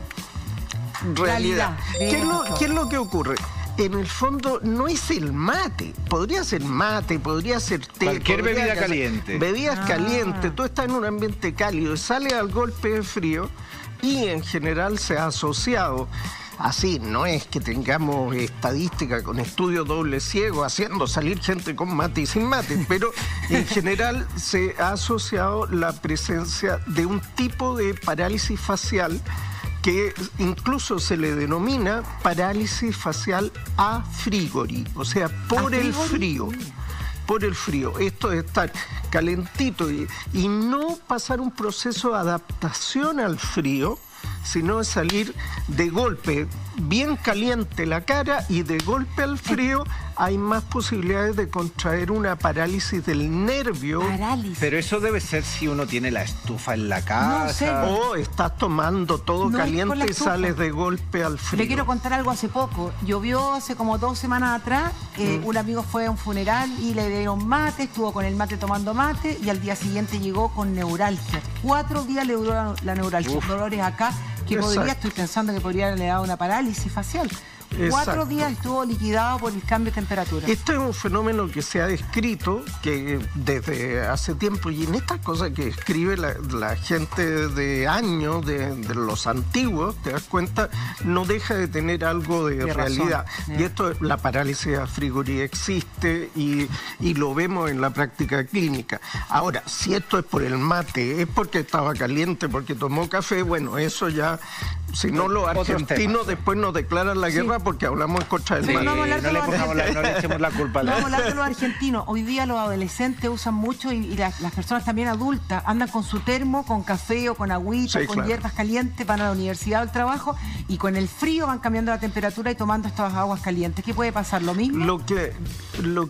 realidad. Realidad. ¿Qué es, lo, Doctor. qué es lo que ocurre? En el fondo no es el mate, podría ser mate, podría ser té. Cualquier podría bebida ser- caliente. Bebidas Ah. calientes, tú estás en un ambiente cálido, sale al golpe de frío y en general se ha asociado. Así, no es que tengamos estadística con estudios doble ciego haciendo salir gente con mate y sin mate, pero en general se ha asociado la presencia de un tipo de parálisis facial que incluso se le denomina parálisis facial a frigori, o sea, por ¿A el frigori? frío. Por el frío. Esto es estar calentito y, y no pasar un proceso de adaptación al frío, sino de salir de golpe bien caliente la cara y de golpe al frío hay más posibilidades de contraer una parálisis del nervio. Parálisis. Pero eso debe ser si uno tiene la estufa en la casa. No sé. O estás tomando todo No es con la caliente y estufa. sales de golpe al frío. Le quiero contar algo hace poco. Llovió hace como dos semanas atrás. eh, Mm. Un amigo fue a un funeral y le dieron mate, estuvo con el mate tomando mate y al día siguiente llegó con neuralgia. Cuatro días le duró la, la neuralgia. Uf. Dolores acá que podría, Exacto. estoy pensando que podría haberle dado una parálisis facial. Cuatro Exacto. días estuvo liquidado por el cambio de temperatura. Este es un fenómeno que se ha descrito que desde hace tiempo y en estas cosas que escribe la, la gente de años, de, de los antiguos, te das cuenta, no deja de tener algo de, De razón. realidad. Yeah. Y esto, la parálisis a frigori existe y, y lo vemos en la práctica clínica. Ahora, si esto es por el mate, es porque estaba caliente, porque tomó café, bueno, eso ya, si no los Otros argentinos temas. después nos declaran la guerra porque hablamos en contra del Sí, mate. no vamos a hablar no, de le los pongamos la- no le echemos la culpa a No la... vamos a hablar de los argentinos. Hoy día los adolescentes usan mucho y, y las, las personas también adultas andan con su termo, con café o con agüita, Sí, con claro. hierbas calientes, van a la universidad o al trabajo y con el frío van cambiando la temperatura y tomando estas aguas calientes. ¿Qué puede pasar? ¿Lo mismo? Lo que, lo,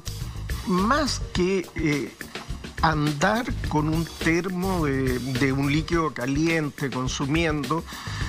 más que eh, andar con un termo de, de un líquido caliente consumiendo,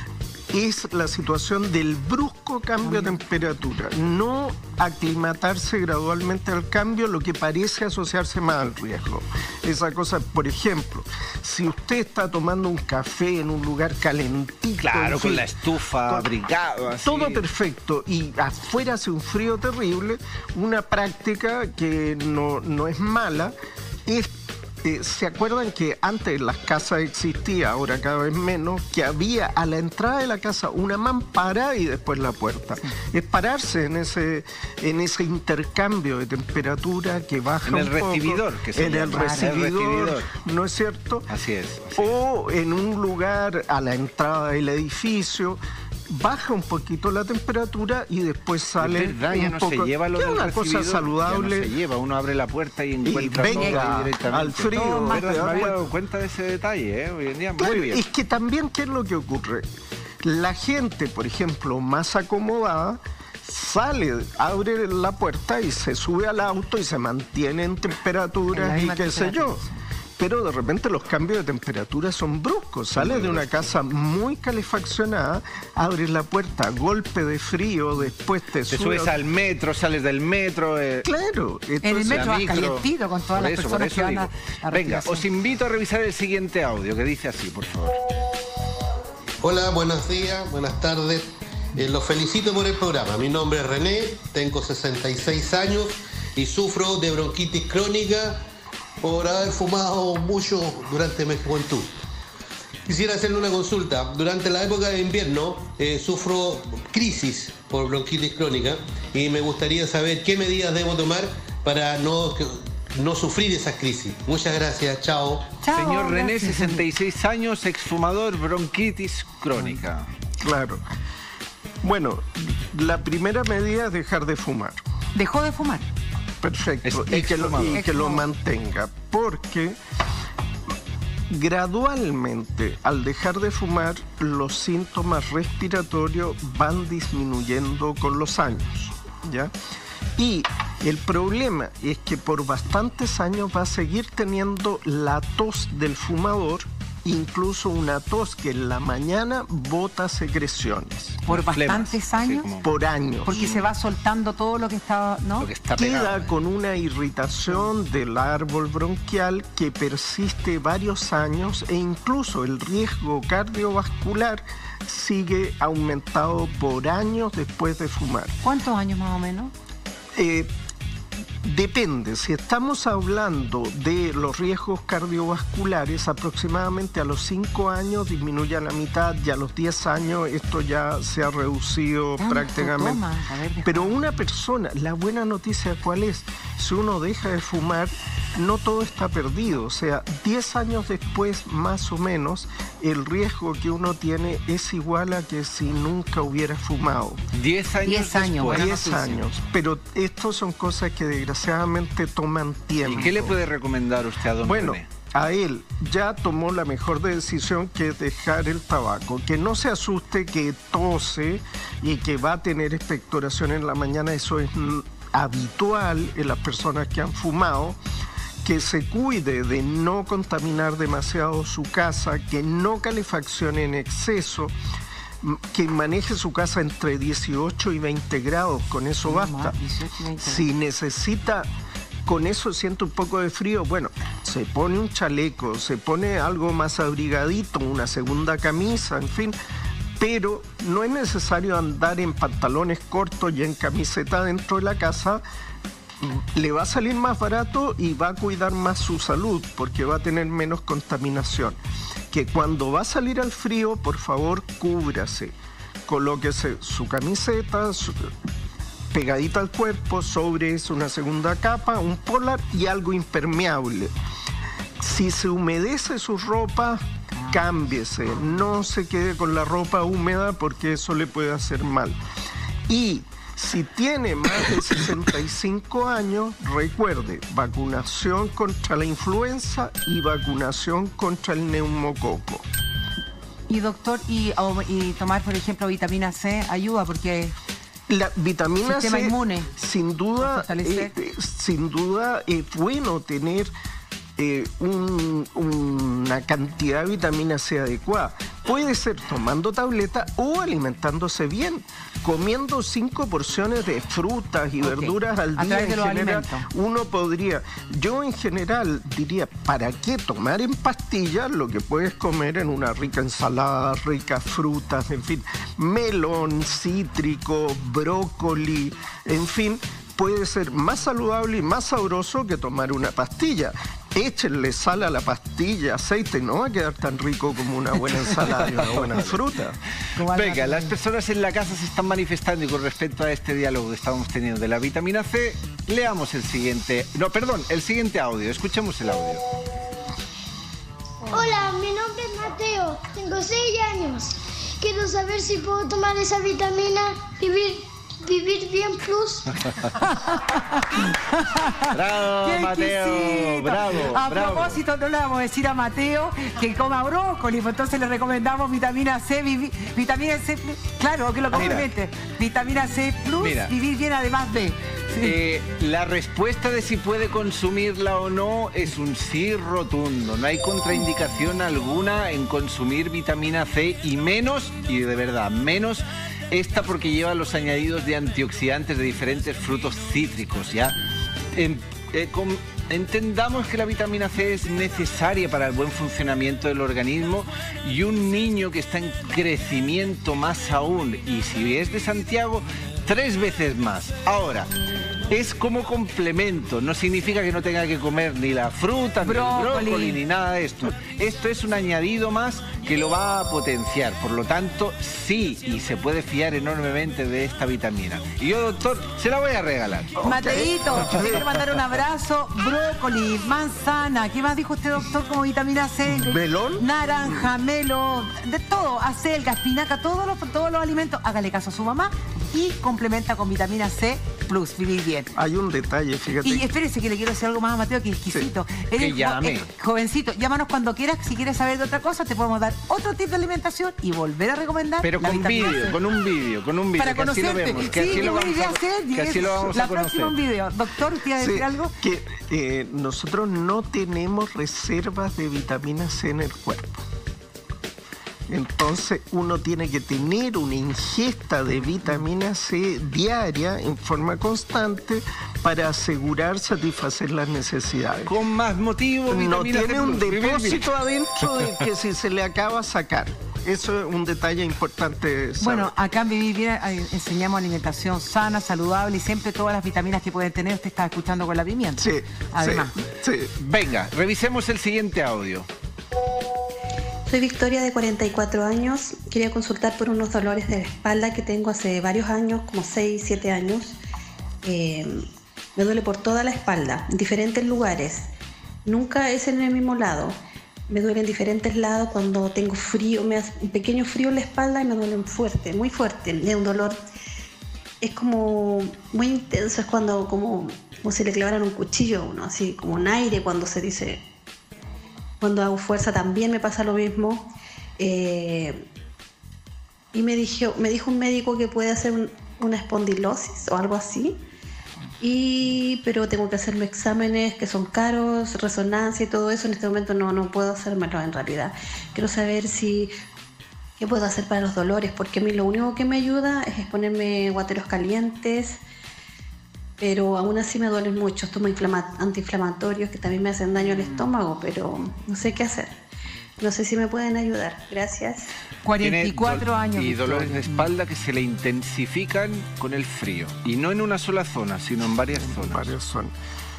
es la situación del brusco cambio de temperatura, no aclimatarse gradualmente al cambio, lo que parece asociarse más al riesgo. Esa cosa, por ejemplo, si usted está tomando un café en un lugar calentito, Claro, en fin, con la estufa, con- abrigado, así. todo perfecto y afuera hace un frío terrible, una práctica que no, no es mala es, eh, ¿se acuerdan que antes las casas existía, ahora cada vez menos, que había a la entrada de la casa una mampara y después la puerta? Es pararse en ese, en ese intercambio de temperatura que baja En el un poco, recibidor, que se en el llama. recibidor, El recibidor. ¿no es cierto? Así es. así es. O en un lugar a la entrada del edificio, baja un poquito la temperatura y después sale Es verdad, ya un no poco. se lleva lo que es del una cosa recibidor, saludable. ya no se lleva, uno abre la puerta y Y encuentra todo venga ahí directamente. al frío. Todo Es más verdad, ¿te me das había dado cuenta? cuenta de ese detalle, ¿eh? Hoy en día, Claro, muy bien. es que también, ¿qué es lo que ocurre? La gente, por ejemplo, más acomodada, sale, abre la puerta y se sube al auto y se mantiene en En la temperaturas y misma qué sé yo. temperatura. Pero de repente los cambios de temperatura son bruscos. Sales de una casa muy calefaccionada, abres la puerta, golpe de frío, después te, Te subes al metro, sales del metro. eh, Claro. En el entonces- metro vas micro. calientito con todas Por las eso, por personas eso que van digo. a, a Venga, respiración. os invito a revisar el siguiente audio que dice así, por favor. Hola, buenos días, buenas tardes. Eh, los felicito por el programa. Mi nombre es René, tengo sesenta y seis años y sufro de bronquitis crónica por haber fumado mucho durante mi juventud. Quisiera hacerle una consulta. Durante la época de invierno eh, sufro crisis por bronquitis crónica y me gustaría saber qué medidas debo tomar para no, que- no sufrir esas crisis. Muchas gracias, chao. Chao, Señor René, gracias. sesenta y seis años, exfumador, bronquitis crónica. Claro. Bueno, la primera medida es dejar de fumar. Dejó de fumar. Perfecto. Es Y que, lo, y exfumador. que lo mantenga. Porque gradualmente, al dejar de fumar, los síntomas respiratorios van disminuyendo con los años. ¿Ya? Y El problema es que por bastantes años va a seguir teniendo la tos del fumador, incluso una tos que en la mañana bota secreciones. Por bastantes Flemas, años. sí, como- Por años. Porque se va soltando todo lo que está, ¿no? Lo que está pegado. Queda con una irritación del árbol bronquial que persiste varios años e incluso el riesgo cardiovascular sigue aumentado por años después de fumar. ¿Cuántos años más o menos? Eh, Depende, si estamos hablando de los riesgos cardiovasculares, aproximadamente a los cinco años disminuye a la mitad y a los diez años esto ya se ha reducido ¿Tanto prácticamente. toma? Haber dejado. Pero una persona, la buena noticia ¿cuál es? Si uno deja de fumar, no todo está perdido. O sea, diez años después, más o menos, el riesgo que uno tiene es igual a que si nunca hubiera fumado. diez años diez años, después. buena diez noticia. años. Pero estos son cosas que desgraciadamente toman tiempo. ¿Y qué le puede recomendar usted a don Bueno, René? a él ya tomó la mejor decisión, que es dejar el tabaco. Que no se asuste que tose y que va a tener expectoración en la mañana. Eso es mm, habitual en las personas que han fumado. Que se cuide de no contaminar demasiado su casa, que no calefaccione en exceso, m- que maneje su casa entre dieciocho y veinte grados, con eso basta. dieciocho y veinte. Si necesita, con eso siente un poco de frío, bueno, se pone un chaleco, se pone algo más abrigadito, una segunda camisa, en fin, pero no es necesario andar en pantalones cortos y en camiseta dentro de la casa. Le va a salir más barato y va a cuidar más su salud porque va a tener menos contaminación. Que cuando va a salir al frío, por favor, cúbrase. Colóquese su camiseta su- pegadita al cuerpo, sobre eso una segunda capa, un polar y algo impermeable. Si se humedece su ropa, cámbiese. No se quede con la ropa húmeda porque eso le puede hacer mal. Y si tiene más de sesenta y cinco años, recuerde, vacunación contra la influenza y vacunación contra el neumococo. Y doctor, y, o- y tomar, por ejemplo, vitamina C ayuda porque La vitamina Sistema C, inmune. sin duda, Fortalecer. eh, eh, sin duda es bueno tener eh, un- una cantidad de vitamina C adecuada. Puede ser tomando tableta o alimentándose bien, comiendo cinco porciones de frutas y Ok, verduras al a día. través de En los general, alimentos. uno podría, yo en general diría, ¿para qué tomar en pastillas lo que puedes comer en una rica ensalada, ricas frutas, en fin, melón, cítrico, brócoli, en fin, puede ser más saludable y más sabroso que tomar una pastilla. Échenle sal a la pastilla, aceite, no va a quedar tan rico como una buena ensalada y una buena fruta. Venga, las personas en la casa se están manifestando y con respecto a este diálogo que estamos teniendo de la vitamina C, leamos el siguiente, no, perdón, el siguiente audio, escuchemos el audio. Hola, mi nombre es Mateo, tengo seis años. Quiero saber si puedo tomar esa vitamina Vivir, vivir Bien Plus. Bravo, ¡Qué Mateo, exquisito! bravo, A bravo. propósito, no le vamos a decir a Mateo que coma brócoli, pues entonces le recomendamos vitamina C, vivi- vitamina C, claro, que lo complemente. Vitamina C plus, Mira. vivir bien además de. Sí. Eh, la respuesta de si puede consumirla o no es un sí rotundo. No hay contraindicación alguna en consumir vitamina C y menos, y de verdad, menos esta porque lleva los añadidos de antioxidantes de diferentes frutos cítricos, ¿ya? En- eh, com- entendamos que la vitamina C es necesaria para el buen funcionamiento del organismo y un niño que está en crecimiento más aún, y si es de Santiago, tres veces más. Ahora, es como complemento, no significa que no tenga que comer ni la fruta, ni Brócoli. el brócoli, ni nada de esto. Esto es un añadido más que lo va a potenciar. Por lo tanto, sí, y se puede fiar enormemente de esta vitamina. Y yo, doctor, se la voy a regalar. Mateíto, te quiero mandar un abrazo. Brócoli, manzana, ¿qué más dijo usted, doctor, como vitamina C? ¿Melón? Naranja, melo, de todo, acelga, espinaca, todos los, todos los alimentos. Hágale caso a su mamá y complementa con vitamina C plus, vivir bien. Hay un detalle, fíjate. Y espérese que le quiero decir algo más a Mateo, que es exquisito. Sí. Eres que llame. jo jovencito, llámanos cuando quieras. Si quieres saber de otra cosa, te podemos dar otro tip de alimentación y volver a recomendar. Pero con vídeo, con un vídeo, con un vídeo. Para conocerte. Así lo vemos, que sí, así lo vamos a, hacer, que así lo vamos la a conocer. próxima un video. Doctor, ¿te iba a decir sí, algo? Que eh, nosotros no tenemos reservas de vitamina C en el cuerpo. Entonces uno tiene que tener una ingesta de vitamina C diaria en forma constante para asegurar satisfacer las necesidades. Con más motivo, no tiene C un plus, depósito adentro de que si se le acaba sacar. Eso es un detalle importante saber. Bueno, acá en Vivir Bien enseñamos alimentación sana, saludable y siempre todas las vitaminas que pueden tener. Usted está escuchando con la pimienta. Sí, además. Sí, sí. Venga, revisemos el siguiente audio. Soy Victoria, de cuarenta y cuatro años. Quería consultar por unos dolores de la espalda que tengo hace varios años, como seis, siete años. Eh, me duele por toda la espalda, en diferentes lugares. Nunca es en el mismo lado. Me duele en diferentes lados cuando tengo frío, me hace un pequeño frío en la espalda y me duele fuerte, muy fuerte. Es un dolor, es como muy intenso, es cuando como, como si le clavaran un cuchillo a uno, así como un aire cuando se dice... Cuando hago fuerza también me pasa lo mismo. Eh, y me dijo, me dijo un médico que puede hacer un, una espondilosis o algo así. Y, pero tengo que hacerme exámenes que son caros, resonancia y todo eso. En este momento no, no puedo hacérmelo en realidad. Quiero saber si qué puedo hacer para los dolores, porque a mí lo único que me ayuda es ponerme guateros calientes. Pero aún así me duelen mucho. Tomo antiinflamatorios que también me hacen daño al estómago, pero no sé qué hacer. No sé si me pueden ayudar. Gracias. cuarenta y cuatro años. Y dolores de espalda que se le intensifican con el frío. Y no en una sola zona, sino en varias zonas. En varias zonas.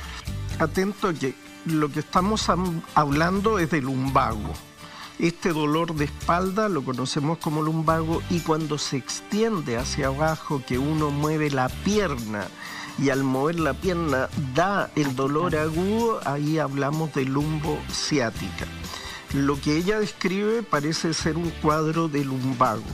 Atento que lo que estamos hablando es del lumbago. Este dolor de espalda lo conocemos como lumbago, y cuando se extiende hacia abajo, que uno mueve la pierna, y al mover la pierna da el dolor agudo, ahí hablamos de lumbociática. Lo que ella describe parece ser un cuadro de lumbago.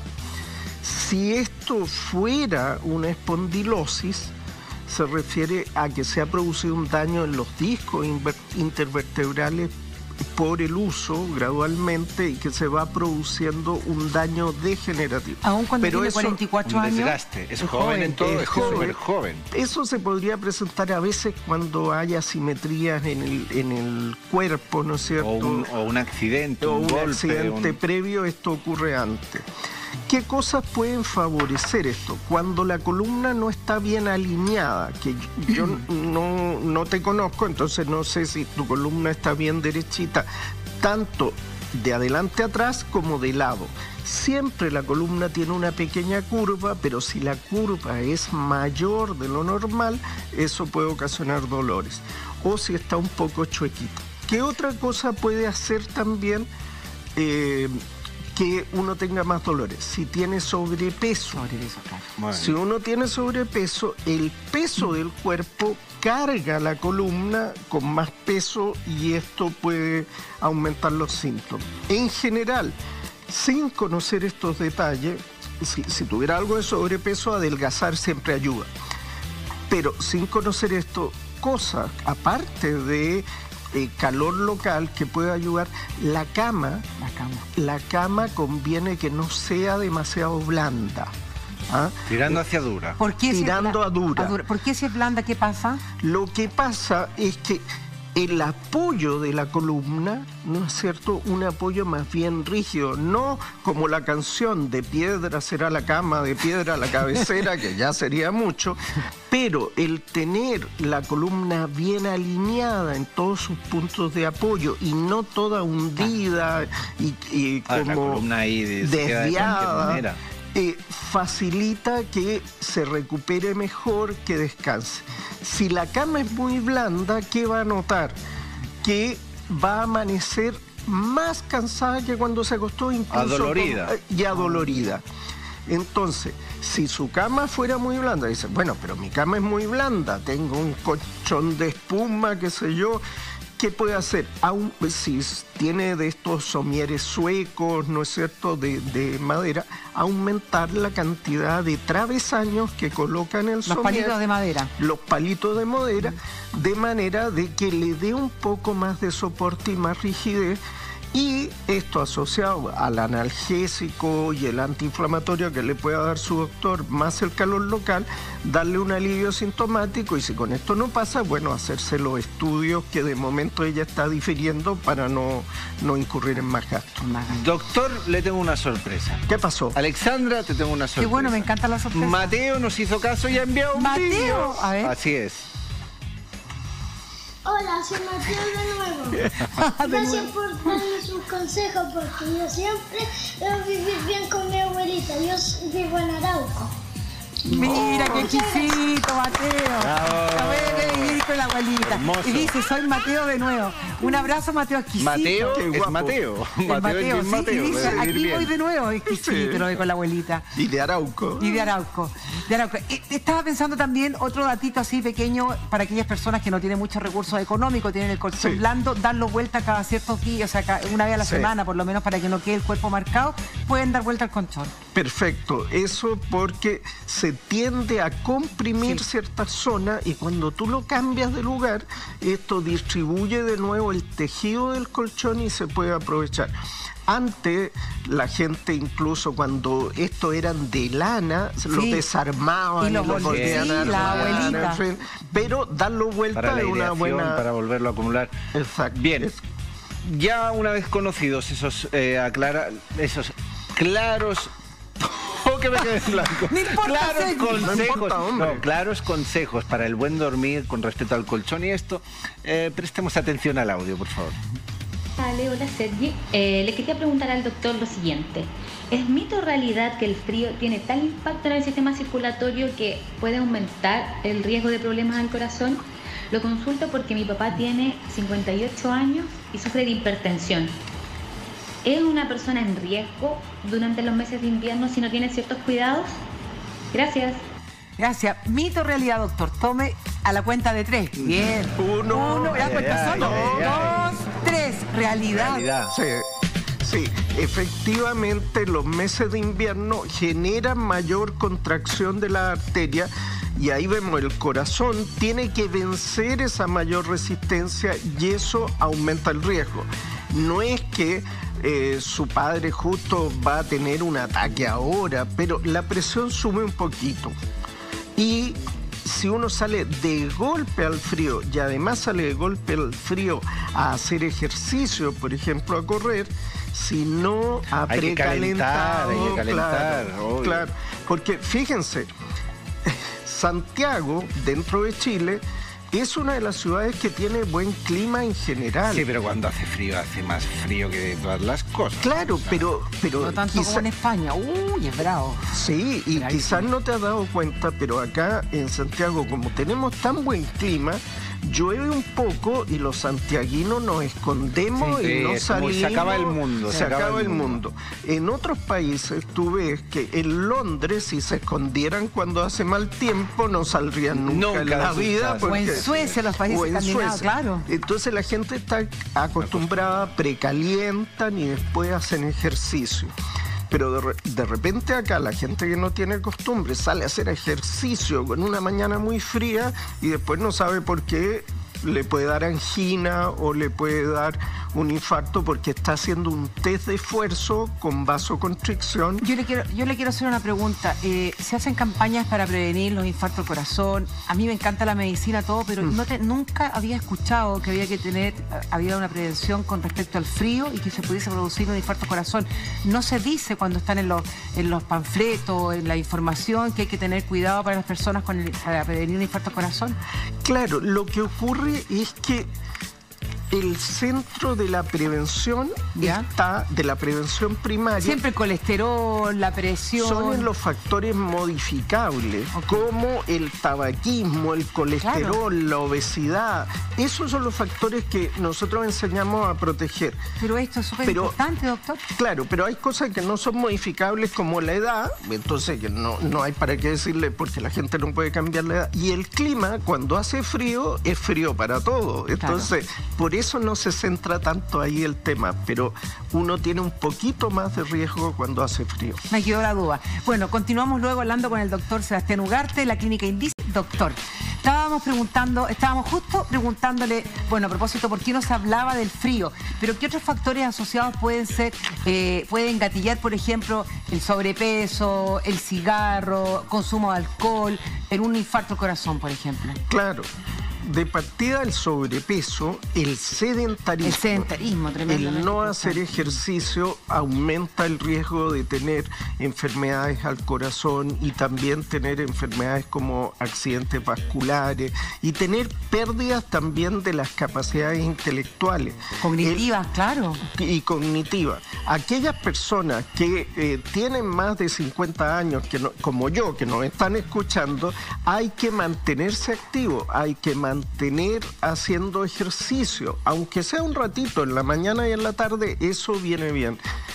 Si esto fuera una espondilosis, se refiere a que se ha producido un daño en los discos intervertebrales por el uso gradualmente, y que se va produciendo un daño degenerativo. Aún cuando Pero tiene eso, cuarenta y cuatro un años. Desgaste. Es, es joven, joven en todo, es, es joven. joven. Eso se podría presentar a veces cuando hay asimetrías en el, en el cuerpo, ¿no es cierto? O un, o un accidente, o un, un golpe, accidente un... previo, esto ocurre antes. ¿Qué cosas pueden favorecer esto? Cuando la columna no está bien alineada, que yo no, no te conozco, entonces no sé si tu columna está bien derechita, tanto de adelante atrás como de lado. Siempre la columna tiene una pequeña curva, pero si la curva es mayor de lo normal, eso puede ocasionar dolores. O si está un poco chuequita. ¿Qué otra cosa puede hacer también eh, que uno tenga más dolores? Si tiene sobrepeso. sobrepeso claro. Si uno tiene sobrepeso, el peso del cuerpo carga la columna con más peso, y esto puede aumentar los síntomas. En general, sin conocer estos detalles, si, si tuviera algo de sobrepeso, adelgazar siempre ayuda. Pero sin conocer esto, cosas aparte de Eh, calor local que puede ayudar, la cama, la cama, la cama conviene que no sea demasiado blanda. ¿Ah? Tirando hacia dura. ¿Por qué Tirando si es a, dura. a dura. ¿Por qué si es blanda? ¿Qué pasa? Lo que pasa es que el apoyo de la columna, ¿no es cierto?, un apoyo más bien rígido, no como la canción de piedra será la cama, de piedra la cabecera, que ya sería mucho, pero el tener la columna bien alineada en todos sus puntos de apoyo y no toda hundida y, y ah, como la columna ahí de, desviada, de eh, facilita que se recupere mejor, que descanse. Si la cama es muy blanda, ¿qué va a notar? Que va a amanecer más cansada que cuando se acostó, incluso adolorida. Con, y adolorida. Entonces, si su cama fuera muy blanda, dice, bueno, pero mi cama es muy blanda, tengo un colchón de espuma, qué sé yo, qué puede hacer? Aún, si tiene de estos somieres suecos, ¿no es cierto?, de, de madera, aumentar la cantidad de travesaños que colocan en el somier. Los palitos de madera. Los palitos de madera, de manera de que le dé un poco más de soporte y más rigidez. Y esto asociado al analgésico y el antiinflamatorio que le pueda dar su doctor, más el calor local, darle un alivio sintomático, y si con esto no pasa, bueno, hacerse los estudios que de momento ella está difiriendo para no, no incurrir en más gastos. Doctor, le tengo una sorpresa. ¿Qué pasó? Alexandra, te tengo una sorpresa. Qué bueno, me encanta la sorpresa. Mateo nos hizo caso y ha enviado un Mateo, vídeo. a ver. Así es. Hola, soy Mateo de nuevo. Gracias por darme sus consejos, porque yo siempre debo vivir bien con mi abuelita. Yo vivo en Arauco. Mira, qué exquisito, Mateo. Bravo. La voy a vivir con la abuelita. Hermoso. Y dice, soy Mateo de nuevo. Un abrazo, Mateo, exquisito. Mateo Qué es guapo. Mateo. El Mateo, es sí, Mateo. y dice, debe vivir aquí bien. voy de nuevo, exquisito, Sí. lo voy con la abuelita. Y de Arauco. Y de Arauco. De Arauco. Eh, Estaba pensando también otro datito así pequeño para aquellas personas que no tienen muchos recursos económicos, tienen el colchón Sí. blando, darlo vuelta cada ciertos días, o sea, cada- una vez a la Sí. semana, por lo menos para que no quede el cuerpo marcado, pueden dar vuelta al colchón. Perfecto, eso porque se tiende a comprimir Sí. ciertas zonas, y cuando tú lo cambias de lugar, esto distribuye de nuevo el tejido del colchón y se puede aprovechar. Antes, la gente, incluso cuando estos eran de lana, los Sí. desarmaban Y y los los volvían, volvían sí, a la armar, abuelita. en fin. Pero darlo vuelta Para la es una ideación, buena... para volverlo a acumular. Exacto. Bien. Es- Ya una vez conocidos esos, eh, aclara, esos claros... Oh, que me quedé en blanco. No importa, Claros Sergio. consejos, No importa, hombre. no, claros consejos para el buen dormir con respecto al colchón y esto. Eh, prestemos atención al audio, por favor. Vale, hola Sergi. Eh, le quería preguntar al doctor lo siguiente. ¿Es mito o realidad que el frío tiene tal impacto en el sistema circulatorio que puede aumentar el riesgo de problemas al corazón? Lo consulto porque mi papá tiene cincuenta y ocho años y sufre de hipertensión. ¿Es una persona en riesgo durante los meses de invierno si no tiene ciertos cuidados? Gracias. Gracias. Mito o realidad, doctor. Tome a la cuenta de tres. Bien. Uno. Uno. ¿La Ay, cuenta ay, solo? ay, ay. Dos, tres. Realidad. Realidad. Sí, sí, efectivamente los meses de invierno generan mayor contracción de la arteria, y ahí vemos el corazón tiene que vencer esa mayor resistencia y eso aumenta el riesgo. No es que eh, su padre justo va a tener un ataque ahora, pero la presión sube un poquito. Y si uno sale de golpe al frío y además sale de golpe al frío a hacer ejercicio, por ejemplo a correr, si no ha Hay que calentar, precalentado, hay que calentar, claro, obvio. claro. Porque fíjense, Santiago, dentro de Chile, es una de las ciudades que tiene buen clima en general. Sí, pero cuando hace frío, hace más frío que todas las cosas. Claro, pero, pero No tanto quizá- como en España. Uy, es bravo. Sí, y Bravísimo. quizás no te has dado cuenta, pero acá en Santiago, como tenemos tan buen clima, llueve un poco y los santiaguinos nos escondemos Sí, y no es como salimos. se acaba el mundo, Se, acaba, el mundo. En otros países tú ves que en Londres, si se escondieran cuando hace mal tiempo, no saldrían nunca, Nunca en de la sus vida. casas. O en Suecia, los países o en escandinavos, Suecia. claro. Entonces la gente está acostumbrada, precalientan y después hacen ejercicio. Pero de, re- de repente acá la gente que no tiene costumbre sale a hacer ejercicio con una mañana muy fría y después no sabe por qué le puede dar angina o le puede dar un infarto porque está haciendo un test de esfuerzo con vasoconstricción. Yo le quiero, yo le quiero hacer una pregunta. Eh, ¿Se hacen campañas para prevenir los infartos al corazón? A mí me encanta la medicina, todo, pero no te- nunca había escuchado que había que tener, había una prevención con respecto al frío y que se pudiese producir un infarto al corazón. No se dice cuando están en los, en los panfletos, en la información, que hay que tener cuidado para las personas con el- para prevenir un infarto al corazón. Claro, lo que ocurre es que el centro de la prevención ¿Ya? está, de la prevención primaria, Siempre el colesterol, la presión. son en los factores modificables, Ok. como el tabaquismo, el colesterol, la obesidad. Esos son los factores que nosotros enseñamos a proteger. Pero esto es súper Pero- importante, doctor. Claro, pero hay cosas que no son modificables como la edad, entonces que no, no hay para qué decirle porque la gente no puede cambiar la edad. Y el clima, cuando hace frío, es frío para todo. Entonces, por eso no se centra tanto ahí el tema, pero uno tiene un poquito más de riesgo cuando hace frío. Me quedó la duda. Bueno, continuamos luego hablando con el doctor Sebastián Ugarte de la Clínica Indice. Doctor, estábamos preguntando, estábamos justo preguntándole, bueno, a propósito, ¿por qué no se hablaba del frío? Pero ¿qué otros factores asociados pueden ser, eh, pueden gatillar, por ejemplo, el sobrepeso, el cigarro, consumo de alcohol, en un infarto al corazón, por ejemplo? Claro. De partida el sobrepeso, el sedentarismo, el sedentarismo tremendo, el no hacer ejercicio aumenta el riesgo de tener enfermedades al corazón y también tener enfermedades como accidentes vasculares y tener pérdidas también de las capacidades intelectuales. Cognitivas, el, claro. Y cognitivas. Aquellas personas que eh, tienen más de cincuenta años, que no, como yo, que nos están escuchando, hay que mantenerse activos, hay que mantener mantener haciendo ejercicio, aunque sea un ratito en la mañana y en la tarde, eso viene bien.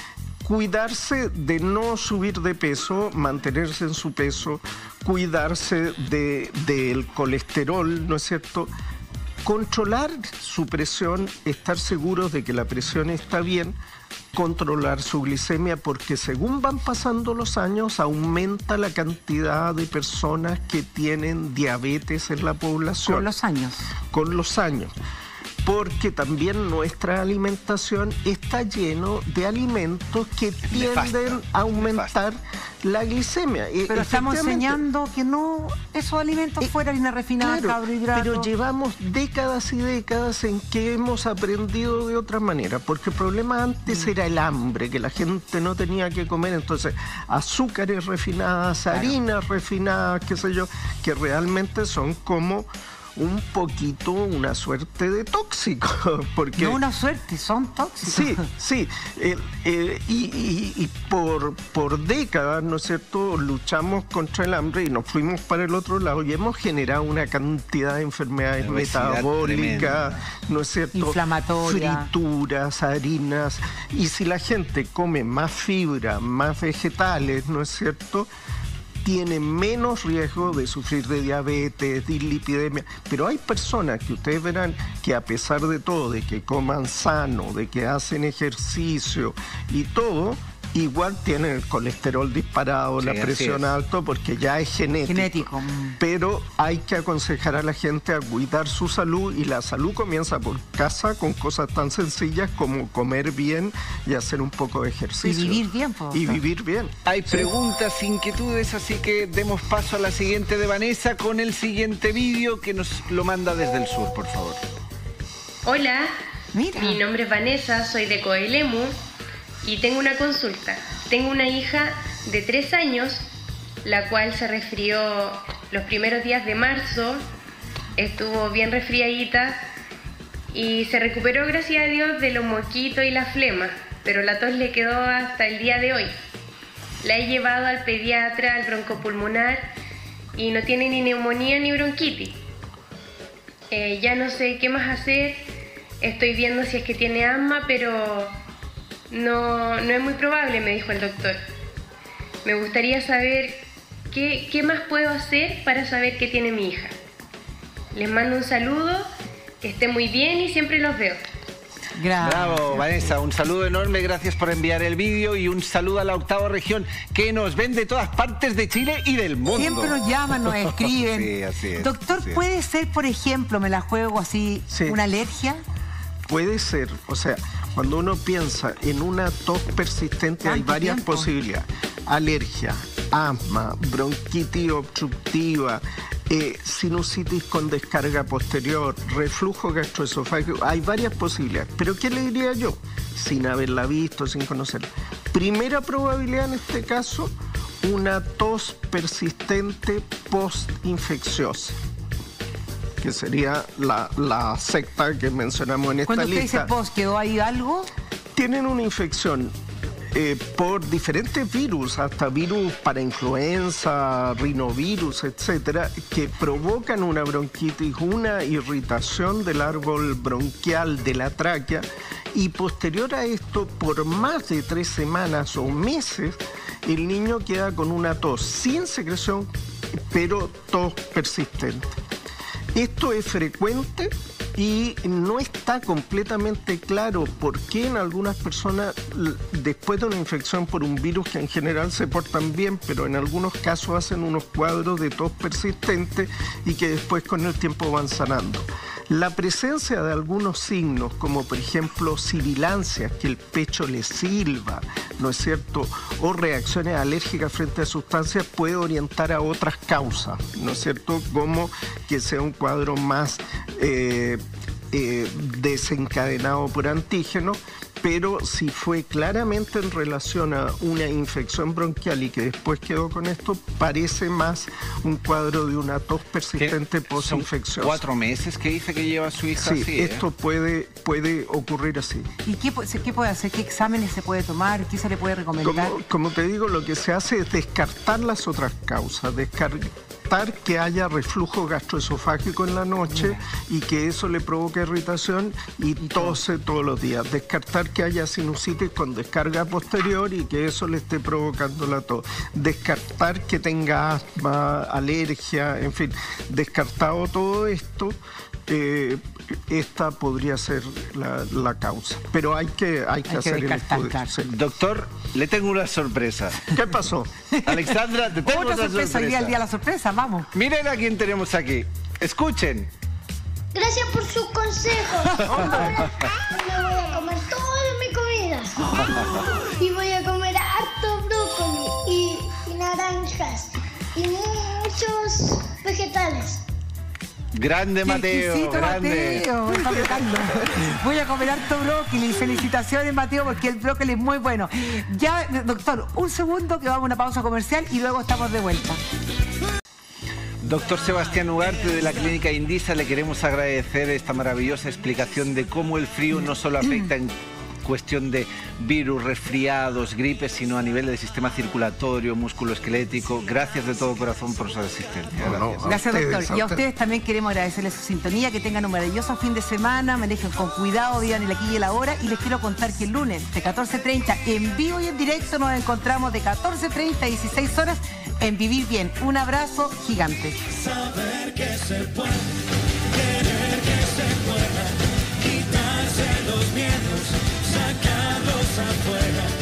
Cuidarse de no subir de peso, mantenerse en su peso, cuidarse de, del colesterol, ¿no es cierto? Controlar su presión, estar seguros de que la presión está bien, controlar su glicemia, porque según van pasando los años aumenta la cantidad de personas que tienen diabetes en la población. Con los años. Con los años. Porque también nuestra alimentación está lleno de alimentos que tienden a aumentar la glicemia. Pero estamos enseñando que no, esos alimentos eh, fuera harina refinada, claro, carbohidratos. Pero llevamos décadas y décadas en que hemos aprendido de otra manera, porque el problema antes mm. era el hambre, que la gente no tenía que comer, entonces azúcares refinadas, claro. harinas refinadas, qué sé yo, que realmente son como un poquito una suerte de tóxico. Porque, no una suerte, son tóxicos. Sí, sí. Eh, eh, y y, y por, por décadas, ¿no es cierto?, luchamos contra el hambre y nos fuimos para el otro lado y hemos generado una cantidad de enfermedades metabólicas, tremenda. ¿No es cierto?, inflamatorias, frituras, harinas. Y si la gente come más fibra, más vegetales, ¿no es cierto?, tiene menos riesgo de sufrir de diabetes, de dislipidemia. Pero hay personas que ustedes verán que a pesar de todo, de que coman sano, de que hacen ejercicio y todo, igual tienen el colesterol disparado, sí, la presión alta, porque ya es genético. Genético. Pero hay que aconsejar a la gente a cuidar su salud, y la salud comienza por casa con cosas tan sencillas como comer bien y hacer un poco de ejercicio. Y vivir bien, por Y vivir bien. Hay preguntas, inquietudes, así que demos paso a la siguiente de Vanessa con el siguiente vídeo que nos lo manda desde el sur, por favor. Hola, Mira. mi nombre es Vanessa, soy de Coelemu. Y tengo una consulta. Tengo una hija de tres años, la cual se resfrió los primeros días de marzo, estuvo bien resfriadita y se recuperó, gracias a Dios, de los moquitos y la flema, pero la tos le quedó hasta el día de hoy. La he llevado al pediatra, al broncopulmonar, y no tiene ni neumonía ni bronquitis. Eh, ya no sé qué más hacer, estoy viendo si es que tiene asma, pero No, no es muy probable, me dijo el doctor. Me gustaría saber qué, qué más puedo hacer para saber qué tiene mi hija. Les mando un saludo, que esté muy bien y siempre los veo. Gracias. Bravo, Vanessa, un saludo enorme, gracias por enviar el vídeo y un saludo a la octava región que nos ven de todas partes de Chile y del mundo. Siempre nos llaman, nos escriben. Sí, así es. Doctor, así es. ¿puede ser, por ejemplo, me la juego así, sí, una alergia? Puede ser, o sea, cuando uno piensa en una tos persistente hay varias tiempo? posibilidades. Alergia, asma, bronquitis obstructiva, eh, sinusitis con descarga posterior, reflujo gastroesofágico, hay varias posibilidades. Pero ¿qué le diría yo? Sin haberla visto, sin conocerla. Primera probabilidad en este caso, una tos persistente post-infecciosa, que sería la, la secta que mencionamos en esta Cuando lista. Cuando usted dice post, ¿quedó ahí algo? Tienen una infección eh, por diferentes virus, hasta virus para influenza, rinovirus, etcétera, que provocan una bronquitis, una irritación del árbol bronquial de la tráquea, y posterior a esto, por más de tres semanas o meses, el niño queda con una tos sin secreción, pero tos persistente. Esto es frecuente y no está completamente claro por qué en algunas personas, después de una infección por un virus que en general se portan bien, pero en algunos casos hacen unos cuadros de tos persistente y que después con el tiempo van sanando. La presencia de algunos signos, como por ejemplo sibilancias, que el pecho le silba, ¿no es cierto?, o reacciones alérgicas frente a sustancias, puede orientar a otras causas, ¿no es cierto?, como que sea un cuadro más eh, eh, desencadenado por antígenos, pero si fue claramente en relación a una infección bronquial y que después quedó con esto, parece más un cuadro de una tos persistente posinfecciosa. ¿Cuatro meses que dice que lleva su hija? Sí, así, ¿eh? esto puede, puede ocurrir así. ¿Y qué, qué puede hacer? ¿Qué exámenes se puede tomar? ¿Qué se le puede recomendar? Como, como te digo, lo que se hace es descartar las otras causas, descartar que haya reflujo gastroesofágico en la noche y que eso le provoque irritación y tose todos los días. Descartar que haya sinusitis con descarga posterior y que eso le esté provocando la tos. Descartar que tenga asma, alergia, en fin. Descartado todo esto, eh, esta podría ser la, la causa. Pero hay que, hay que hay hacer que el estudio. Claro. Sí. Doctor, le tengo una sorpresa. ¿Qué pasó? Alexandra, te tengo Otra una sorpresa. sorpresa. Hoy día el día de la sorpresa, vamos. Miren a quién tenemos aquí. Escuchen. Gracias por sus consejos. Ahora me voy a comer toda mi comida. Y voy a comer harto brócoli y, y naranjas y muchos vegetales. Grande Mateo, grande. Mateo, está tocando. Voy a comer harto brócoli. Felicitaciones, Mateo, porque el brócoli es muy bueno. Ya, doctor, un segundo que vamos a una pausa comercial y luego estamos de vuelta. Doctor Sebastián Ugarte de la Clínica Indisa, le queremos agradecer esta maravillosa explicación de cómo el frío no solo afecta en cuestión de virus, resfriados, gripes, sino a nivel del sistema circulatorio, musculoesquelético. Gracias de todo corazón por su asistencia. Gracias, no, no, Gracias ustedes, doctor. Y a ustedes también queremos agradecerles su sintonía, que tengan un maravilloso fin de semana, manejen con cuidado, vivan el aquí y el ahora. Y les quiero contar que el lunes de catorce treinta en vivo y en directo nos encontramos de catorce treinta a dieciséis horas en Vivir Bien. Un abrazo gigante. Saber que se puede, querer que se pueda, quitarse los miedos, sacarlos afuera.